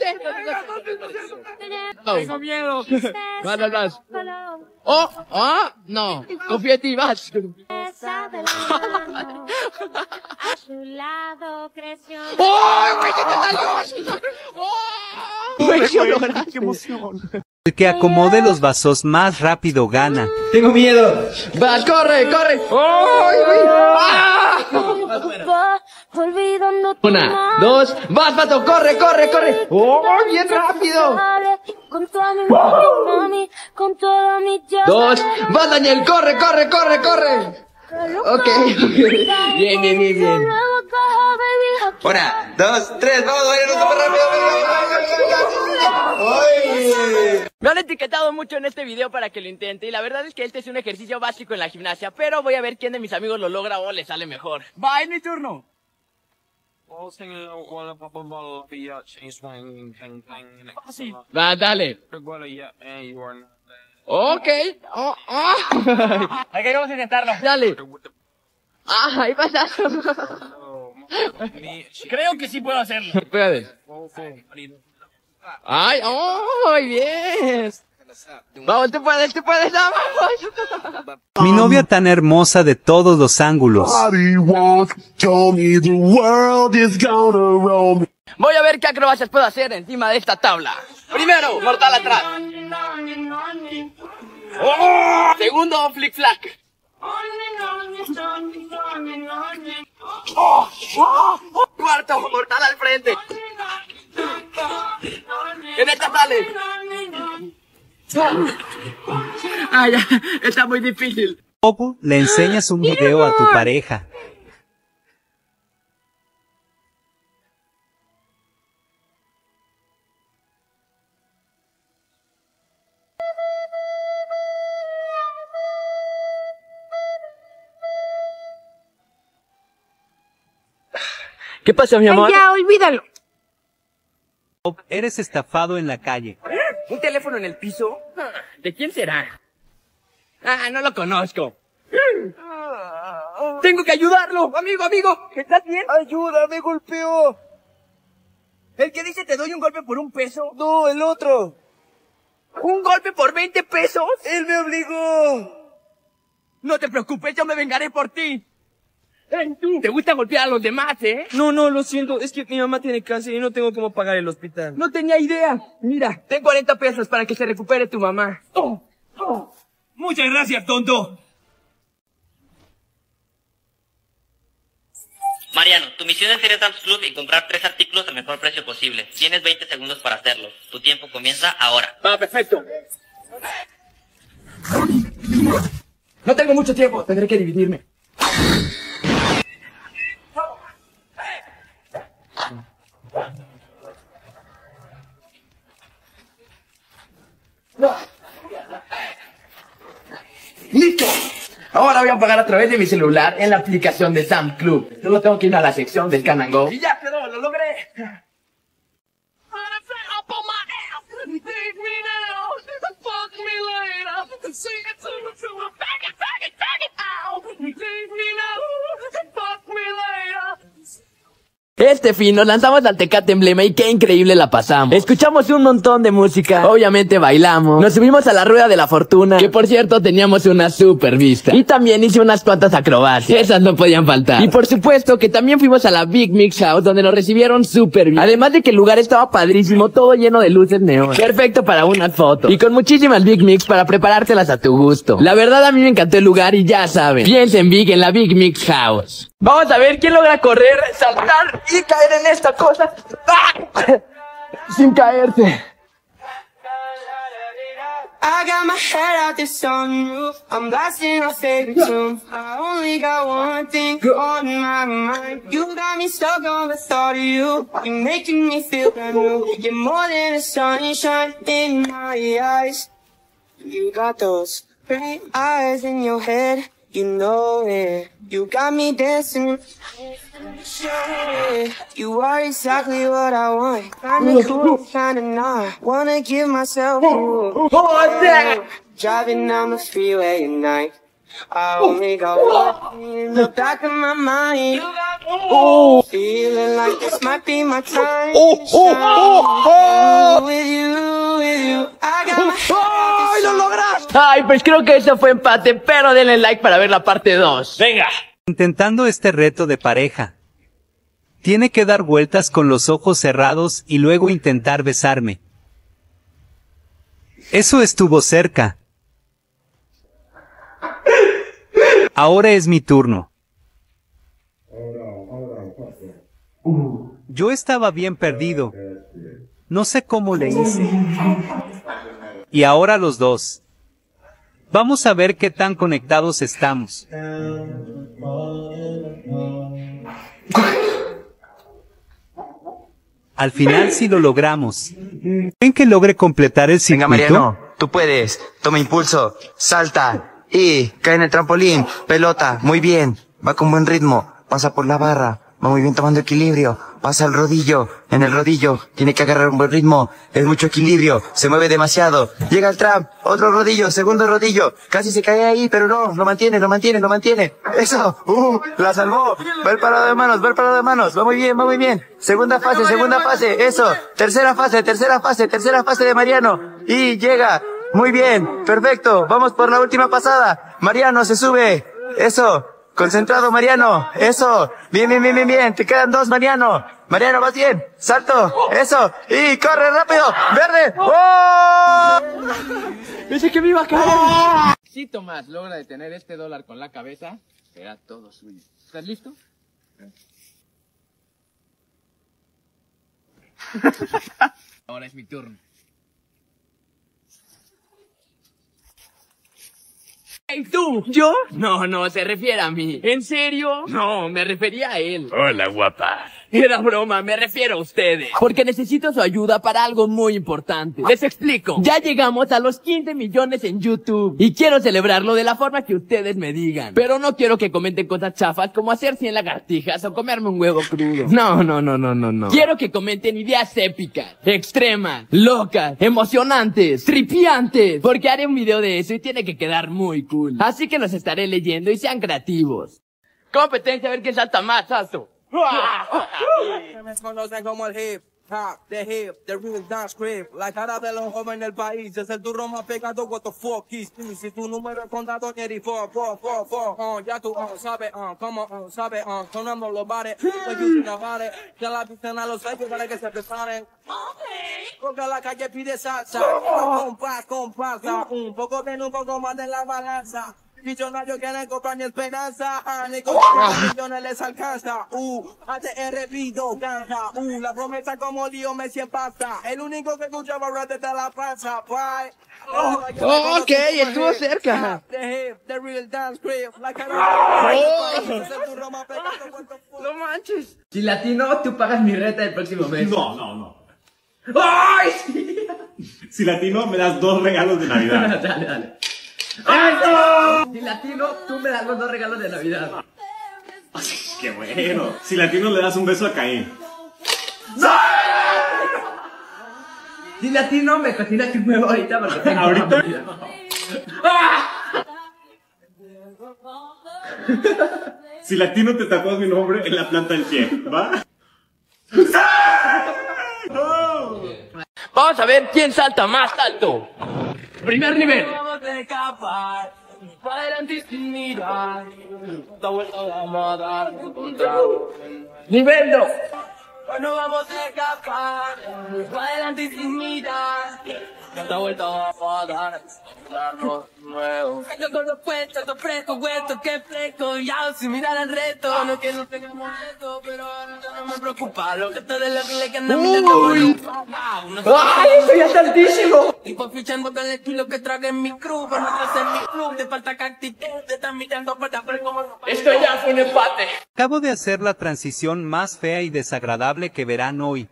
Tengo miedo. Vas. ¡Oh! ¡Ah! No. Confía en ti, vas. ¡Oh! ¡Güey, sí te salió! ¡Oh! ¡Qué emoción! El que acomode los vasos más rápido gana. Tengo miedo. Vas, corre, corre. ¡Ay, güey! ¡Ah! Una, dos, vas, pato, corre, corre, corre. ¡Oh, bien rápido! Dos, vas, Daniel, corre, corre, corre, corre. Ok. Bien, bien, bien, bien. Una, dos, tres, vamos a bailar súper rápido. Me han etiquetado mucho en este video para que lo intente y la verdad es que este es un ejercicio básico en la gimnasia, pero voy a ver quién de mis amigos lo logra o le sale mejor. Va, es mi turno. Va, dale. Ok. Oh, oh. Ok, vamos a intentarlo. Dale. Ah, ahí pasa. Creo que sí puedo hacerlo. Espérate. Ay, oh, bien. Vamos, tú puedes, vamos. Mi novia tan hermosa de todos los ángulos. Voy a ver qué acrobacias puedo hacer encima de esta tabla. Primero, mortal atrás. Oh, segundo, flick flack. Cuarto, mortal al frente. En esta sale. Ah, ya, está muy difícil. Popo, le enseñas un video a tu pareja. ¿Qué pasa, mi amor? Ay, ya, olvídalo. Eres estafado en la calle. ¿Un teléfono en el piso? ¿De quién será? Ah, no lo conozco. Tengo que ayudarlo. Amigo, ¿estás bien? Ayuda, me golpeó. ¿El que dice te doy un golpe por $1? No, el otro. ¿Un golpe por 20 pesos? Él me obligó. No te preocupes, yo me vengaré por ti. ¿Tú? ¿Te gusta golpear a los demás, eh? No, lo siento. Es que mi mamá tiene cáncer y no tengo cómo pagar el hospital. No tenía idea. Mira, ten 40 pesos para que se recupere tu mamá. Muchas gracias, tonto. Mariano, tu misión es ir a Sam's Club y comprar 3 artículos al mejor precio posible. Tienes 20 segundos para hacerlo. Tu tiempo comienza ahora. Va, perfecto. No tengo mucho tiempo, tendré que dividirme. ¡Listo! Ahora voy a pagar a través de mi celular en la aplicación de Sam's Club. Solo tengo que ir a la sección de Scan and Go. Y ya quedó, lo logré. este fin nos lanzamos al Tecate Emblema y qué increíble la pasamos. Escuchamos un montón de música, obviamente bailamos, nos subimos a la rueda de la fortuna, que por cierto teníamos una super vista. Y también hice unas cuantas acrobacias, esas no podían faltar. Y por supuesto que también fuimos a la Big Mix House, donde nos recibieron súper bien. Además de que el lugar estaba padrísimo, todo lleno de luces neón. Perfecto para unas fotos. Y con muchísimas Big Mix para preparártelas a tu gusto. La verdad a mí me encantó el lugar y ya saben, piensen Big en la Big Mix House. Vamos a ver quién logra correr, saltar y caer en esta cosa sin caerse. I got my head out the sunroof, I'm blasting our favorite tune. I only got one thing on my mind. You got me stuck on the thought of you. You're making me feel brand new. You're more than the sunshine in my eyes. You got those bright eyes in your head, you know it. You got me dancing. You are exactly what I want. Kinda cool, kinda not. Wanna give myself to you. Driving down the freeway at night. I only got one thing in the back of my mind. Feeling like this might be my time. With you, I got my ¡Ay, lo lograste! Ay, pues creo que eso fue empate, pero denle like para ver la parte 2. ¡Venga! Intentando este reto de pareja. Tiene que dar vueltas con los ojos cerrados y luego intentar besarme. Eso estuvo cerca. Ahora es mi turno. Yo estaba bien perdido. No sé cómo le hice. Y ahora los dos. Vamos a ver qué tan conectados estamos. Al final sí lo logramos. ¿Creen que logre completar el circuito? Venga, Mariano, tú puedes. Toma impulso, salta y cae en el trampolín. Pelota, muy bien. Va con buen ritmo. Pasa por la barra. Va muy bien tomando equilibrio. Pasa al rodillo. En el rodillo tiene que agarrar un buen ritmo. Es mucho equilibrio. Se mueve demasiado. Llega al tramp. Otro rodillo. Segundo rodillo. Casi se cae ahí, pero no. Lo mantiene, lo mantiene, lo mantiene. Eso. La salvó. Va el parado de manos, va el parado de manos. Va muy bien, va muy bien. Segunda fase, segunda fase. Eso. Tercera fase, tercera fase, tercera fase de Mariano. Y llega. Muy bien. Perfecto. Vamos por la última pasada. Mariano se sube. Eso. Concentrado, Mariano. Eso. Bien, bien, bien, bien, bien. Te quedan dos, Mariano. Mariano, vas bien. Salto. Eso. Y corre rápido. Verde. ¡Oh! Pensé que me iba a caer. Si Tomás logra detener este dólar con la cabeza, será todo suyo. ¿Estás listo? Ahora es mi turno. ¡Hey, tú! ¿Yo? No, se refiere a mí. ¿En serio? No, me refería a él. Hola, guapa. Era broma, me refiero a ustedes. Porque necesito su ayuda para algo muy importante. Les explico. Ya llegamos a los 15 millones en YouTube. Y quiero celebrarlo de la forma que ustedes me digan. Pero no quiero que comenten cosas chafas como hacer 100 lagartijas o comerme un huevo crudo. No. Quiero que comenten ideas épicas, extremas, locas, emocionantes, tripiantes. Porque haré un video de eso y tiene que quedar muy cool. Así que los estaré leyendo y sean creativos. Competencia a ver quién salta más alto. Me conocen como el hip hop, the real dance creep. La cara de los jóvenes del país es el turro más pegado, what the fuck is this? Si tu número es contado, Jerry, ya tú sabes, como sabes, sonando los bares, pues yo una bares, que la pisten a los hechos para que se preparen. Porque la calle pide salsa, compasa, un poco menos, un poco más de la balanza. Millonarios quieren comprar mi esperanza, ni con millones les alcanza, ATR pido canja, la promesa como Lío Messi en pasta, el único que escucha barra desde la panza, bye. Ok, estuvo cerca. The real dance creep, like No manches. Si latino, tú pagas mi renta el próximo mes. No. ¡Ay, sí! Si latino, me das 2 regalos de Navidad. Dale. ¡Ay, no! Si latino, tú me das los 2 regalos de Navidad. ¡Qué bueno! Si latino, le das un beso a Caín. ¡No! Si latino, me cocinas tu huevo ahorita porque tengo ¿ahorita? Si latino, te tatúas mi nombre en la planta del pie, ¿va? Vamos a ver quién salta más alto. Primer nivel. Nivel 2. No vamos a escapar, para adelante y sin mirar. Tanta vuelta vamos a dar nuevo. Yo con los puestos, todo fresco, hueso, que fresco. Ya sin mirar al reto, no que no tengamos reto, pero ahora no me preocupa. Lo que te de la fila que anda mirando. ¡Ay, estoy altísimo! Y por fichando con el estilo que traga en mi crew, por no hacer mi club, te falta actitud, te están mirando para ver cómo no. Esto ya fue un empate. Acabo de hacer la transición más fea y desagradable que verán hoy.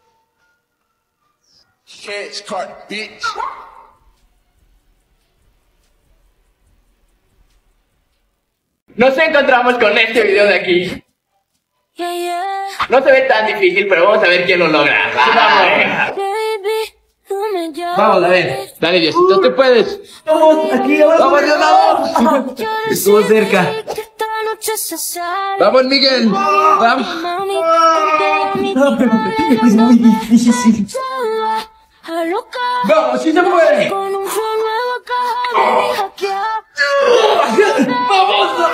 Nos encontramos con este video de aquí. No se ve tan difícil, pero vamos a ver quién lo logra. Vamos a ver. Dale, Diosito, tú puedes. Vamos, aquí abajo. Vamos. Estuvo cerca. Vamos, Miguel. Vamos. No, pero es muy difícil. Vamos, sí se puede. Vamos.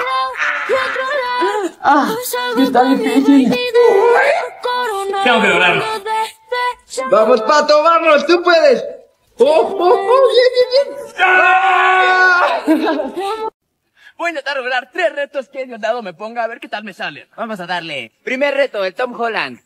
Está difícil. Tengo que lograrlo. Vamos, Pato, vamos, tú puedes. Bien. Voy a intentar lograr 3 retos que Dios dado me ponga a ver qué tal me salen. Vamos a darle. Primer reto, el Tom Holland.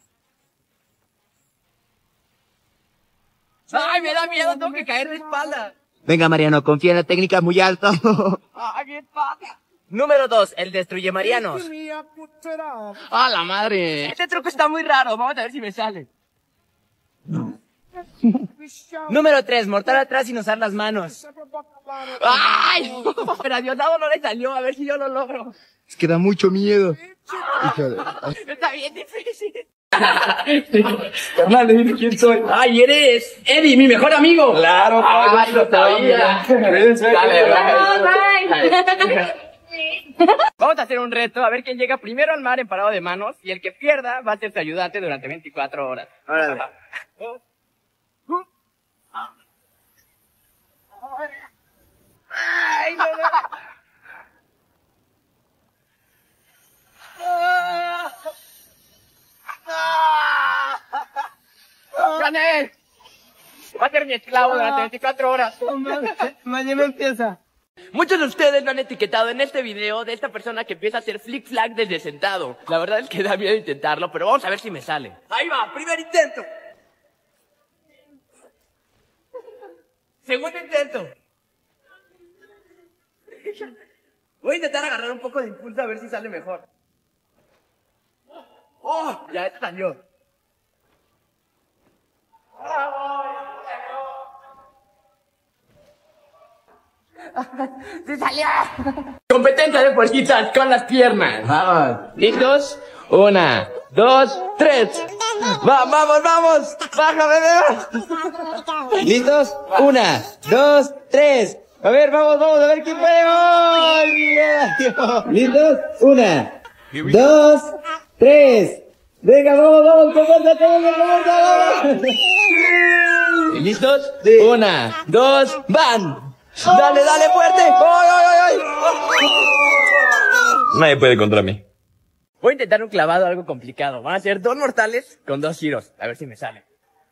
Ay, me da miedo, tengo que caer de espalda. Venga, Mariano, confía en la técnica muy alto. Ay, qué pasa. Número 2, el Destruye Marianos. ¡Ah, la madre! Este truco está muy raro, vamos a ver si me sale. Número 3, mortal atrás sin usar las manos. ¡Ay! Pero a Diosdado no le salió, a ver si yo lo logro. Es que da mucho miedo. Está bien difícil. Carnal, dime quién soy. ¡Ay, eres Eddie, mi mejor amigo! Claro, ¡Ay, lo sabía! Dale. Vamos a hacer un reto, a ver quién llega primero al mar en parado de manos, y el que pierda va a ser su ayudante durante 24 horas. Órale. Ay, no, no. ¡Gané! Va a ser mi esclavo durante 24 horas. Mañana empieza. Muchos de ustedes me han etiquetado en este video de esta persona que empieza a hacer flick flag desde sentado. La verdad es que da miedo intentarlo, pero vamos a ver si me sale. Ahí va, primer intento. Segundo intento. Voy a intentar agarrar un poco de impulso a ver si sale mejor. ¡Oh! Ya salió. ¡Sí salió! Competencia de puerquitas con las piernas. Vamos. ¿Listos? 1, 2, 3. ¡Vamos, vamos! ¡Baja, bebé! ¿Listos? 1, 2, 3. A ver, vamos a ver quién puede. ¡Oh, yeah! ¿Listos? 1, 2, 3. Venga, vamos, vamos. ¿Listos? 1, 2, ¡van! ¡Dale, dale fuerte! ¡Ay! Nadie puede contra mí. Voy a intentar un clavado algo complicado. Van a ser 2 mortales con 2 giros. A ver si me sale.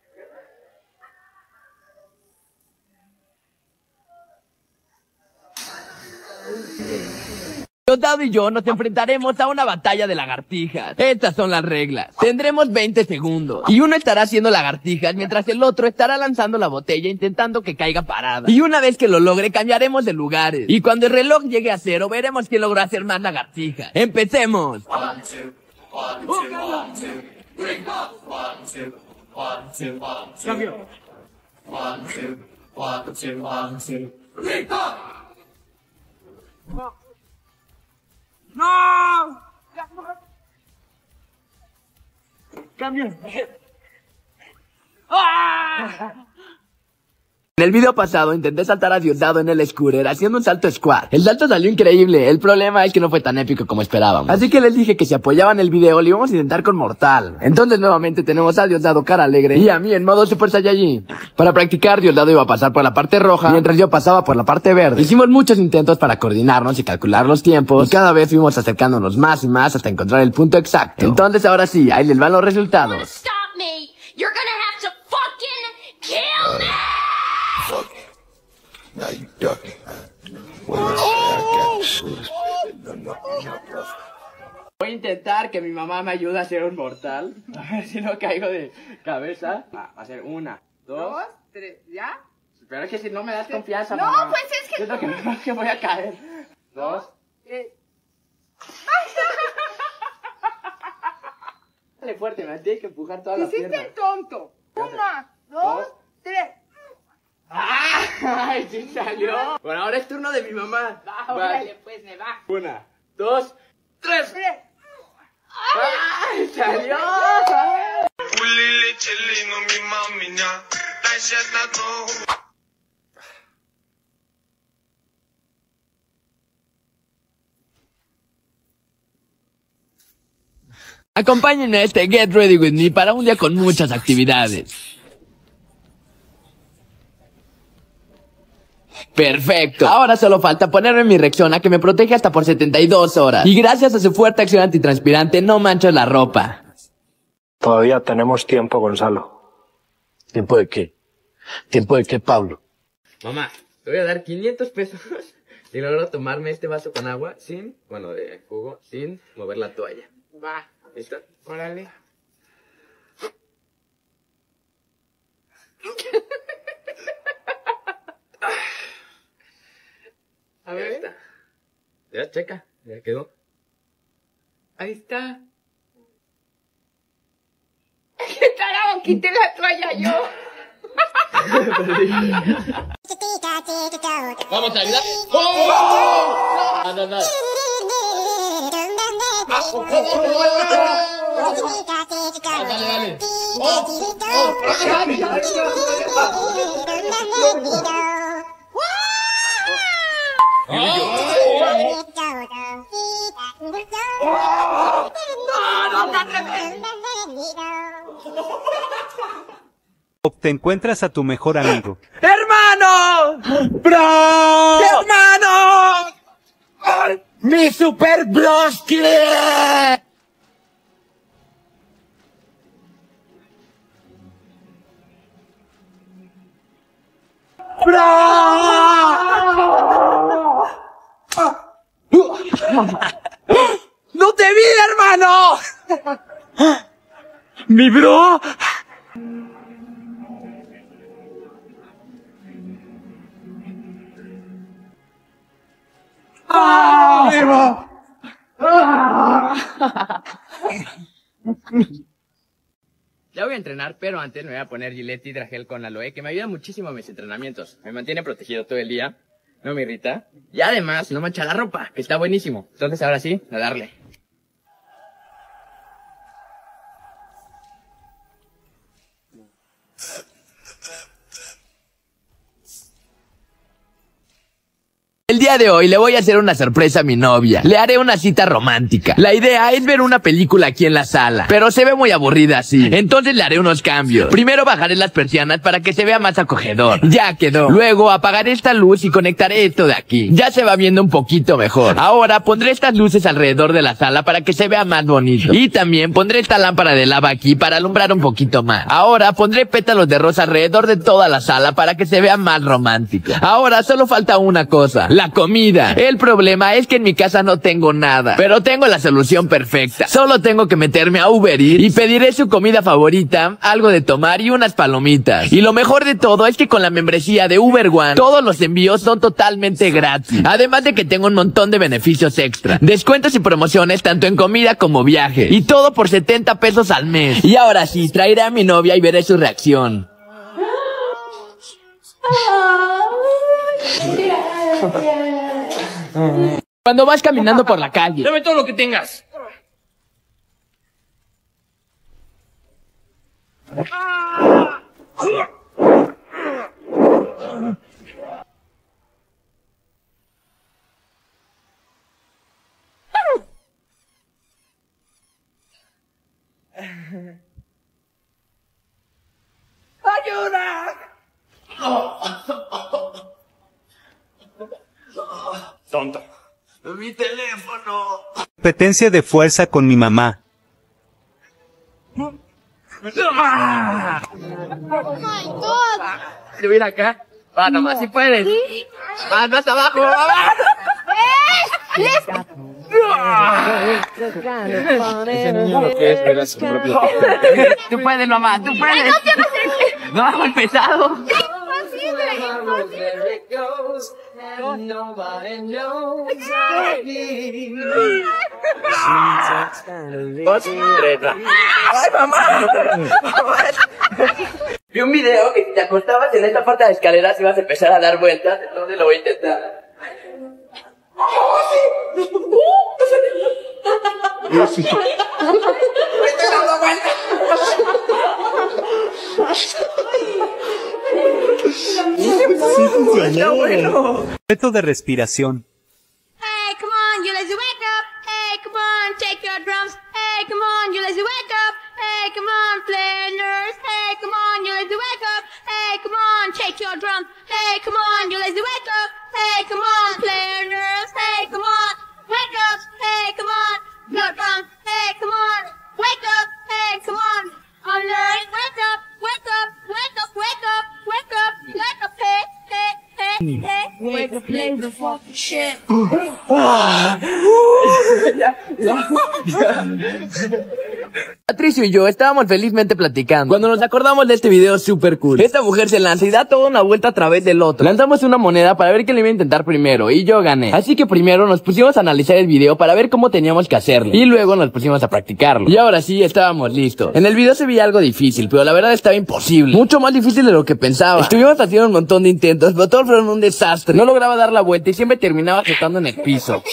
Diosdado y yo nos enfrentaremos a una batalla de lagartijas. Estas son las reglas. Tendremos 20 segundos. Y uno estará haciendo lagartijas mientras el otro estará lanzando la botella intentando que caiga parada. Y una vez que lo logre cambiaremos de lugares. Y cuando el reloj llegue a 0 veremos quién logró hacer más lagartijas. ¡Empecemos! Cambio. ¡No! Cambio. En el video pasado intenté saltar a Diosdado en el scooter haciendo un salto squat. El salto salió increíble, el problema es que no fue tan épico como esperábamos. Así que les dije que si apoyaban el video lo íbamos a intentar con Mortal. Entonces nuevamente tenemos a Diosdado cara alegre y a mí en modo Super Saiyajin. Para practicar Diosdado iba a pasar por la parte roja mientras yo pasaba por la parte verde. Hicimos muchos intentos para coordinarnos y calcular los tiempos y cada vez fuimos acercándonos más y más hasta encontrar el punto exacto. Entonces ahora sí, ahí les van los resultados. Voy a intentar que mi mamá me ayude a hacer un mortal. A ver si no caigo de cabeza. Va a ser 1, 2, 3, ¿ya? Pero es que si no me das confianza, No, mamá. pues es que... Siento que voy a caer. 2, 3. Dale fuerte, me tienes que empujar toda la pierna. Hiciste el tonto. 1, 2, 3. ¡Ay, sí salió! Bueno, ahora es turno de mi mamá. Órale, pues me va. 1, 2, 3. ¡Ay, salió! Acompáñenme a este Get Ready With Me para un día con muchas actividades. Perfecto. Ahora solo falta ponerme mi Rexona que me protege hasta por 72 horas. Y gracias a su fuerte acción antitranspirante no mancho la ropa. Todavía tenemos tiempo, Gonzalo. ¿Tiempo de qué? ¿Tiempo de qué, Pablo? Mamá, te voy a dar 500 pesos y logro tomarme este vaso con agua sin, de jugo, sin mover la toalla. Va. ¿Listo? Órale. A ver. Ya está. Ya, checa. Ya quedó. Ahí está. ¡Qué tarado! ¡Quité la toalla yo! Vamos a ayudar. ¡Oh! No, no, no. Dale, dale. Te encuentras a tu mejor amigo. ¡Hermano! ¡Bro! ¡Hermano! ¡Mi super broski! ¡No te vi, hermano! ¡Mi bro! Ya voy a entrenar, pero antes me voy a poner Gillette Hydragel con aloe, que me ayuda muchísimo a mis entrenamientos. Me mantiene protegido todo el día, no me irrita, y además no mancha la ropa, que está buenísimo. Entonces ahora sí, a darle. El día de hoy le voy a hacer una sorpresa a mi novia. Le haré una cita romántica. La idea es ver una película aquí en la sala, pero se ve muy aburrida así. Entonces le haré unos cambios. Primero bajaré las persianas para que se vea más acogedor. Ya quedó. Luego apagaré esta luz y conectaré esto de aquí. Ya se va viendo un poquito mejor. Ahora pondré estas luces alrededor de la sala para que se vea más bonito. Y también pondré esta lámpara de lava aquí para alumbrar un poquito más. Ahora pondré pétalos de rosa alrededor de toda la sala para que se vea más romántica. Ahora solo falta una cosa. La comida. El problema es que en mi casa no tengo nada, pero tengo la solución perfecta. Solo tengo que meterme a Uber Eats y pediré su comida favorita, algo de tomar y unas palomitas. Y lo mejor de todo es que con la membresía de Uber One, todos los envíos son totalmente gratis. Además de que tengo un montón de beneficios extra. Descuentos y promociones tanto en comida como viaje. Y todo por 70 pesos al mes. Y ahora sí, traeré a mi novia y veré su reacción. Cuando vas caminando por la calle. Dame todo lo que tengas. ¡Ayuda! Tonto. Mi teléfono. Competencia de fuerza con mi mamá. Subir acá. Va, nomás si puedes. Más abajo. Tú puedes, mamá, tú puedes. No hago el pesado. ¡Ay, mamá! Vi un video que si te acostabas en esta parte de escaleras ibas a empezar a dar vueltas, entonces lo voy a intentar. Yo sí. ¡Me estoy dando vueltas! Reto de respiración. Hey, come on, you lazy wake up. Hey, come on, take your drums. Hey, come on, you lazy wake up. Hey, come on, play nurse. Hey, come on, you lazy wake up. Hey, come on, take your drums. Hey, come on, you lazy wake up. Hey, come on, play nurse. Hey, come on, wake up. Hey, come on, your drums. Hey, come on, wake up. Hey, come on, all night. Wake up, wake up, wake up, wake up, wake up, wake up. Hey, hey, hey, hey. Wake up, play the fucking shit. Patricio y yo estábamos felizmente platicando cuando nos acordamos de este video super cool. Esta mujer se lanza y da toda una vuelta a través del otro. Lanzamos una moneda para ver quién le iba a intentar primero y yo gané. Así que primero nos pusimos a analizar el video para ver cómo teníamos que hacerlo y luego nos pusimos a practicarlo. Y ahora sí, estábamos listos. En el video se veía algo difícil, pero la verdad estaba imposible. Mucho más difícil de lo que pensaba. Estuvimos haciendo un montón de intentos, pero todos fueron un desastre. No lograba dar la vuelta y siempre terminaba flotando en el piso.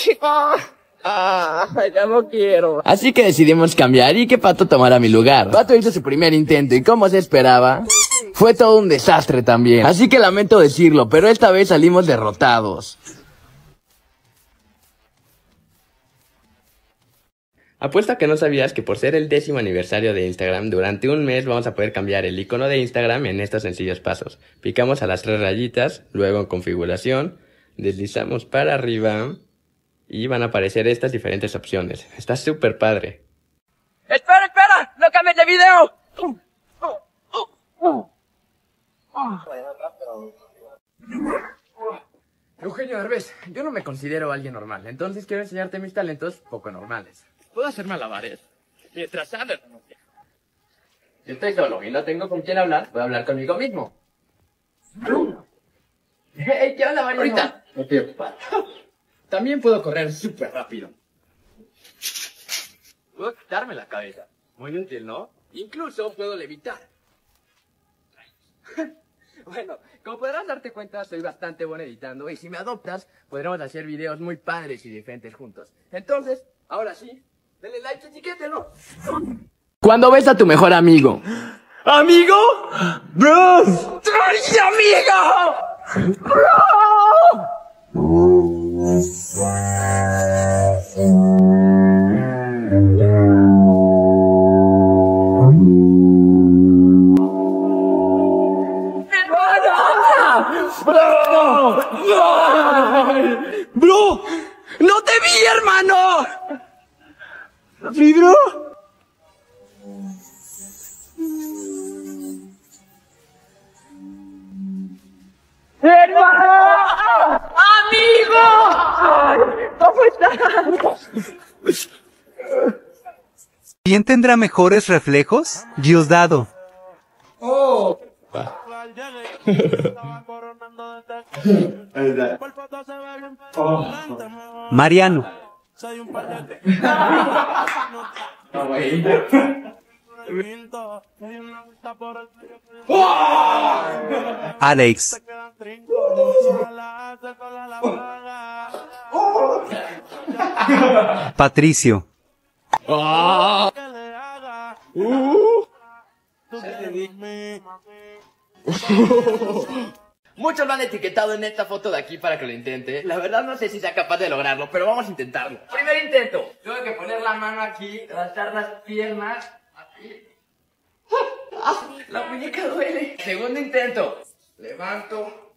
Ya no quiero. Así que decidimos cambiar y que Pato tomara mi lugar. Pato hizo su primer intento y como se esperaba, fue todo un desastre también. Así que lamento decirlo, pero esta vez salimos derrotados. Apuesto a que no sabías que por ser el 10º aniversario de Instagram, durante un mes vamos a poder cambiar el icono de Instagram en estos sencillos pasos. Picamos a las 3 rayitas, luego en configuración, deslizamos para arriba y van a aparecer estas diferentes opciones. Está súper padre. ¡Espera, espera! ¡No cambies de video! Eugenio Derbez, yo no me considero alguien normal, entonces quiero enseñarte mis talentos poco normales. Puedo hacer malabares mientras ando. Si estoy solo y no tengo con quién hablar, voy a hablar conmigo mismo. Hey, ¿qué onda, Mario? Ahorita. No estoy ocupado. También puedo correr súper rápido. Puedo quitarme la cabeza. Muy útil, ¿no? Incluso puedo levitar. Bueno, como podrás darte cuenta, soy bastante bueno editando y si me adoptas, podremos hacer videos muy padres y diferentes juntos. Entonces, ahora sí, denle like si quieren, ¿no? Cuando ves a tu mejor amigo. ¿Amigo? ¡Bro! ¡Amigo! ¡Bro! ¡Bro! ¡No te vi, hermano! ¿Sí, bro? ¡Hermano! ¡Amigo! ¿Cómo estás? ¿Quién tendrá mejores reflejos? Diosdado. Oh. Mariano. Alex. Patricio. Muchos lo han etiquetado en esta foto de aquí para que lo intente. La verdad no sé si sea capaz de lograrlo, pero vamos a intentarlo. Primer intento. Tengo que poner la mano aquí, lanzar las piernas. Aquí. La muñeca duele. Segundo intento. Levanto.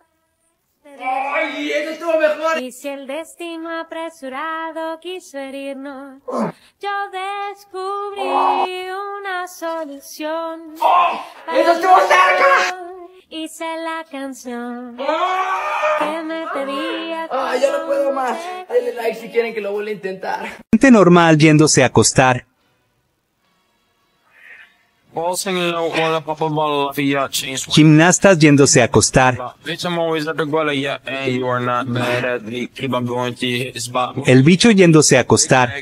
¡Ay! ¡Eso estuvo mejor! Y si el destino apresurado quiso herirnos, yo descubrí una solución. ¡Eso estuvo cerca! Hice la canción que me pedía. ¡Ay, ya no puedo más! Denle like si quieren que lo vuelva a intentar. Gente normal yéndose a acostar. Gimnastas yéndose a acostar. El bicho yéndose a acostar.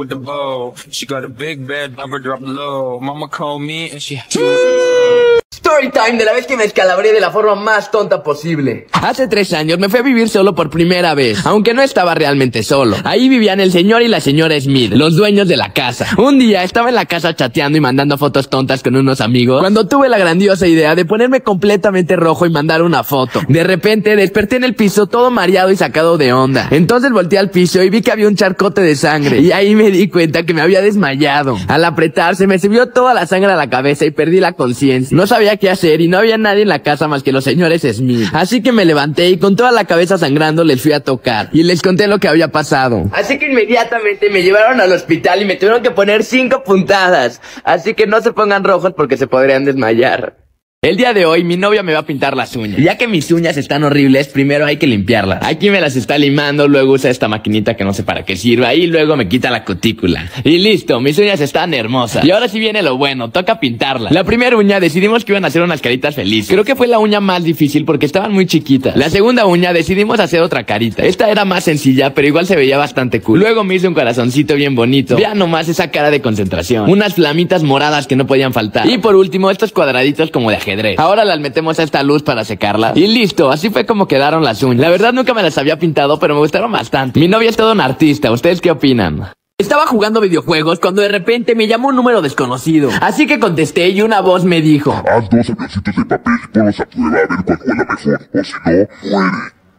Story time de la vez que me escalabré de la forma más tonta posible. Hace 3 años me fui a vivir solo por primera vez, aunque no estaba realmente solo. Ahí vivían el señor y la señora Smith, los dueños de la casa. Un día estaba en la casa chateando y mandando fotos tontas con unos amigos, cuando tuve la grandiosa idea de ponerme completamente rojo y mandar una foto. De repente desperté en el piso todo mareado y sacado de onda. Entonces volteé al piso y vi que había un charcote de sangre, y ahí me di cuenta que me había desmayado. Al apretarse me subió toda la sangre a la cabeza y perdí la conciencia. No sabía qué hacer y no había nadie en la casa más que los señores Smith. Así que me levanté y con toda la cabeza sangrando les fui a tocar y les conté lo que había pasado. Así que inmediatamente me llevaron al hospital y me tuvieron que poner 5 puntadas. Así que no se pongan rojos porque se podrían desmayar. El día de hoy mi novia me va a pintar las uñas. Ya que mis uñas están horribles, primero hay que limpiarlas. Aquí me las está limando, luego usa esta maquinita que no sé para qué sirva y luego me quita la cutícula. Y listo, mis uñas están hermosas. Y ahora sí viene lo bueno, toca pintarlas. La primera uña decidimos que iban a hacer unas caritas felices. Creo que fue la uña más difícil porque estaban muy chiquitas. La segunda uña decidimos hacer otra carita. Esta era más sencilla, pero igual se veía bastante cool. Luego me hice un corazoncito bien bonito. Vean nomás esa cara de concentración. Unas flamitas moradas que no podían faltar. Y por último, estos cuadraditos como de ajedrez. Ahora las metemos a esta luz para secarlas. Y listo, así fue como quedaron las uñas. La verdad nunca me las había pintado, pero me gustaron bastante. Mi novia es todo un artista, ¿ustedes qué opinan? Estaba jugando videojuegos cuando de repente me llamó un número desconocido. Así que contesté y una voz me dijo: haz 2 avioncitos de papel y ponlos a prueba a ver cuál vuela mejor, o si no, muere.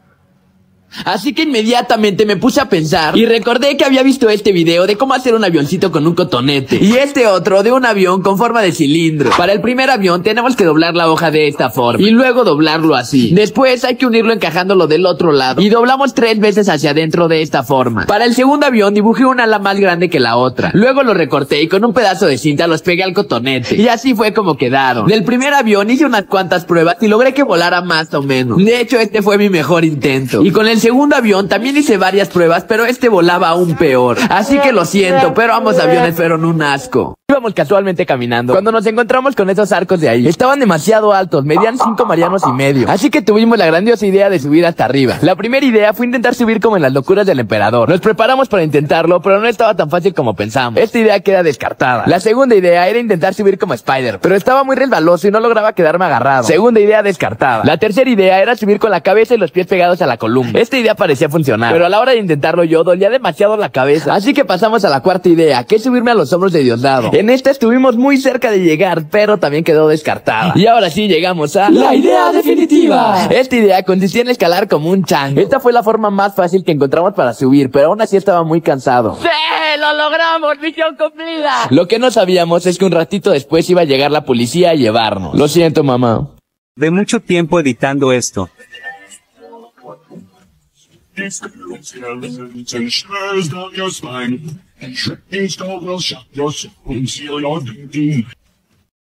Así que inmediatamente me puse a pensar y recordé que había visto este video de cómo hacer un avioncito con un cotonete y este otro de un avión con forma de cilindro. Para el primer avión tenemos que doblar la hoja de esta forma y luego doblarlo así. Después hay que unirlo encajándolo del otro lado y doblamos 3 veces hacia adentro de esta forma. Para el segundo avión dibujé una ala más grande que la otra. Luego lo recorté y con un pedazo de cinta los pegué al cotonete y así fue como quedaron. Del primer avión hice unas cuantas pruebas y logré que volara más o menos. De hecho, este fue mi mejor intento. Y con el segundo avión también hice varias pruebas, pero este volaba aún peor. Así que lo siento, pero ambos aviones fueron un asco. Íbamos casualmente caminando cuando nos encontramos con esos arcos de ahí. Estaban demasiado altos, medían 5 marianos y medio. Así que tuvimos la grandiosa idea de subir hasta arriba. La primera idea fue intentar subir como en las locuras del emperador. Nos preparamos para intentarlo, pero no estaba tan fácil como pensamos. Esta idea queda descartada. La segunda idea era intentar subir como Spider, pero estaba muy resbaloso y no lograba quedarme agarrado. Segunda idea descartada. La tercera idea era subir con la cabeza y los pies pegados a la columna. Esta idea parecía funcionar, pero a la hora de intentarlo yo dolía demasiado la cabeza. Así que pasamos a la cuarta idea, que es subirme a los hombros de Diosdado. En esta estuvimos muy cerca de llegar, pero también quedó descartada. Y ahora sí llegamos a la idea definitiva. Esta idea consistía en escalar como un chango. Esta fue la forma más fácil que encontramos para subir, pero aún así estaba muy cansado. ¡Sí! ¡Lo logramos! ¡Misión cumplida! Lo que no sabíamos es que un ratito después iba a llegar la policía a llevarnos. Lo siento, mamá. De mucho tiempo editando esto. Down your spine, and shrinking stone will shut your soul and seal your doom.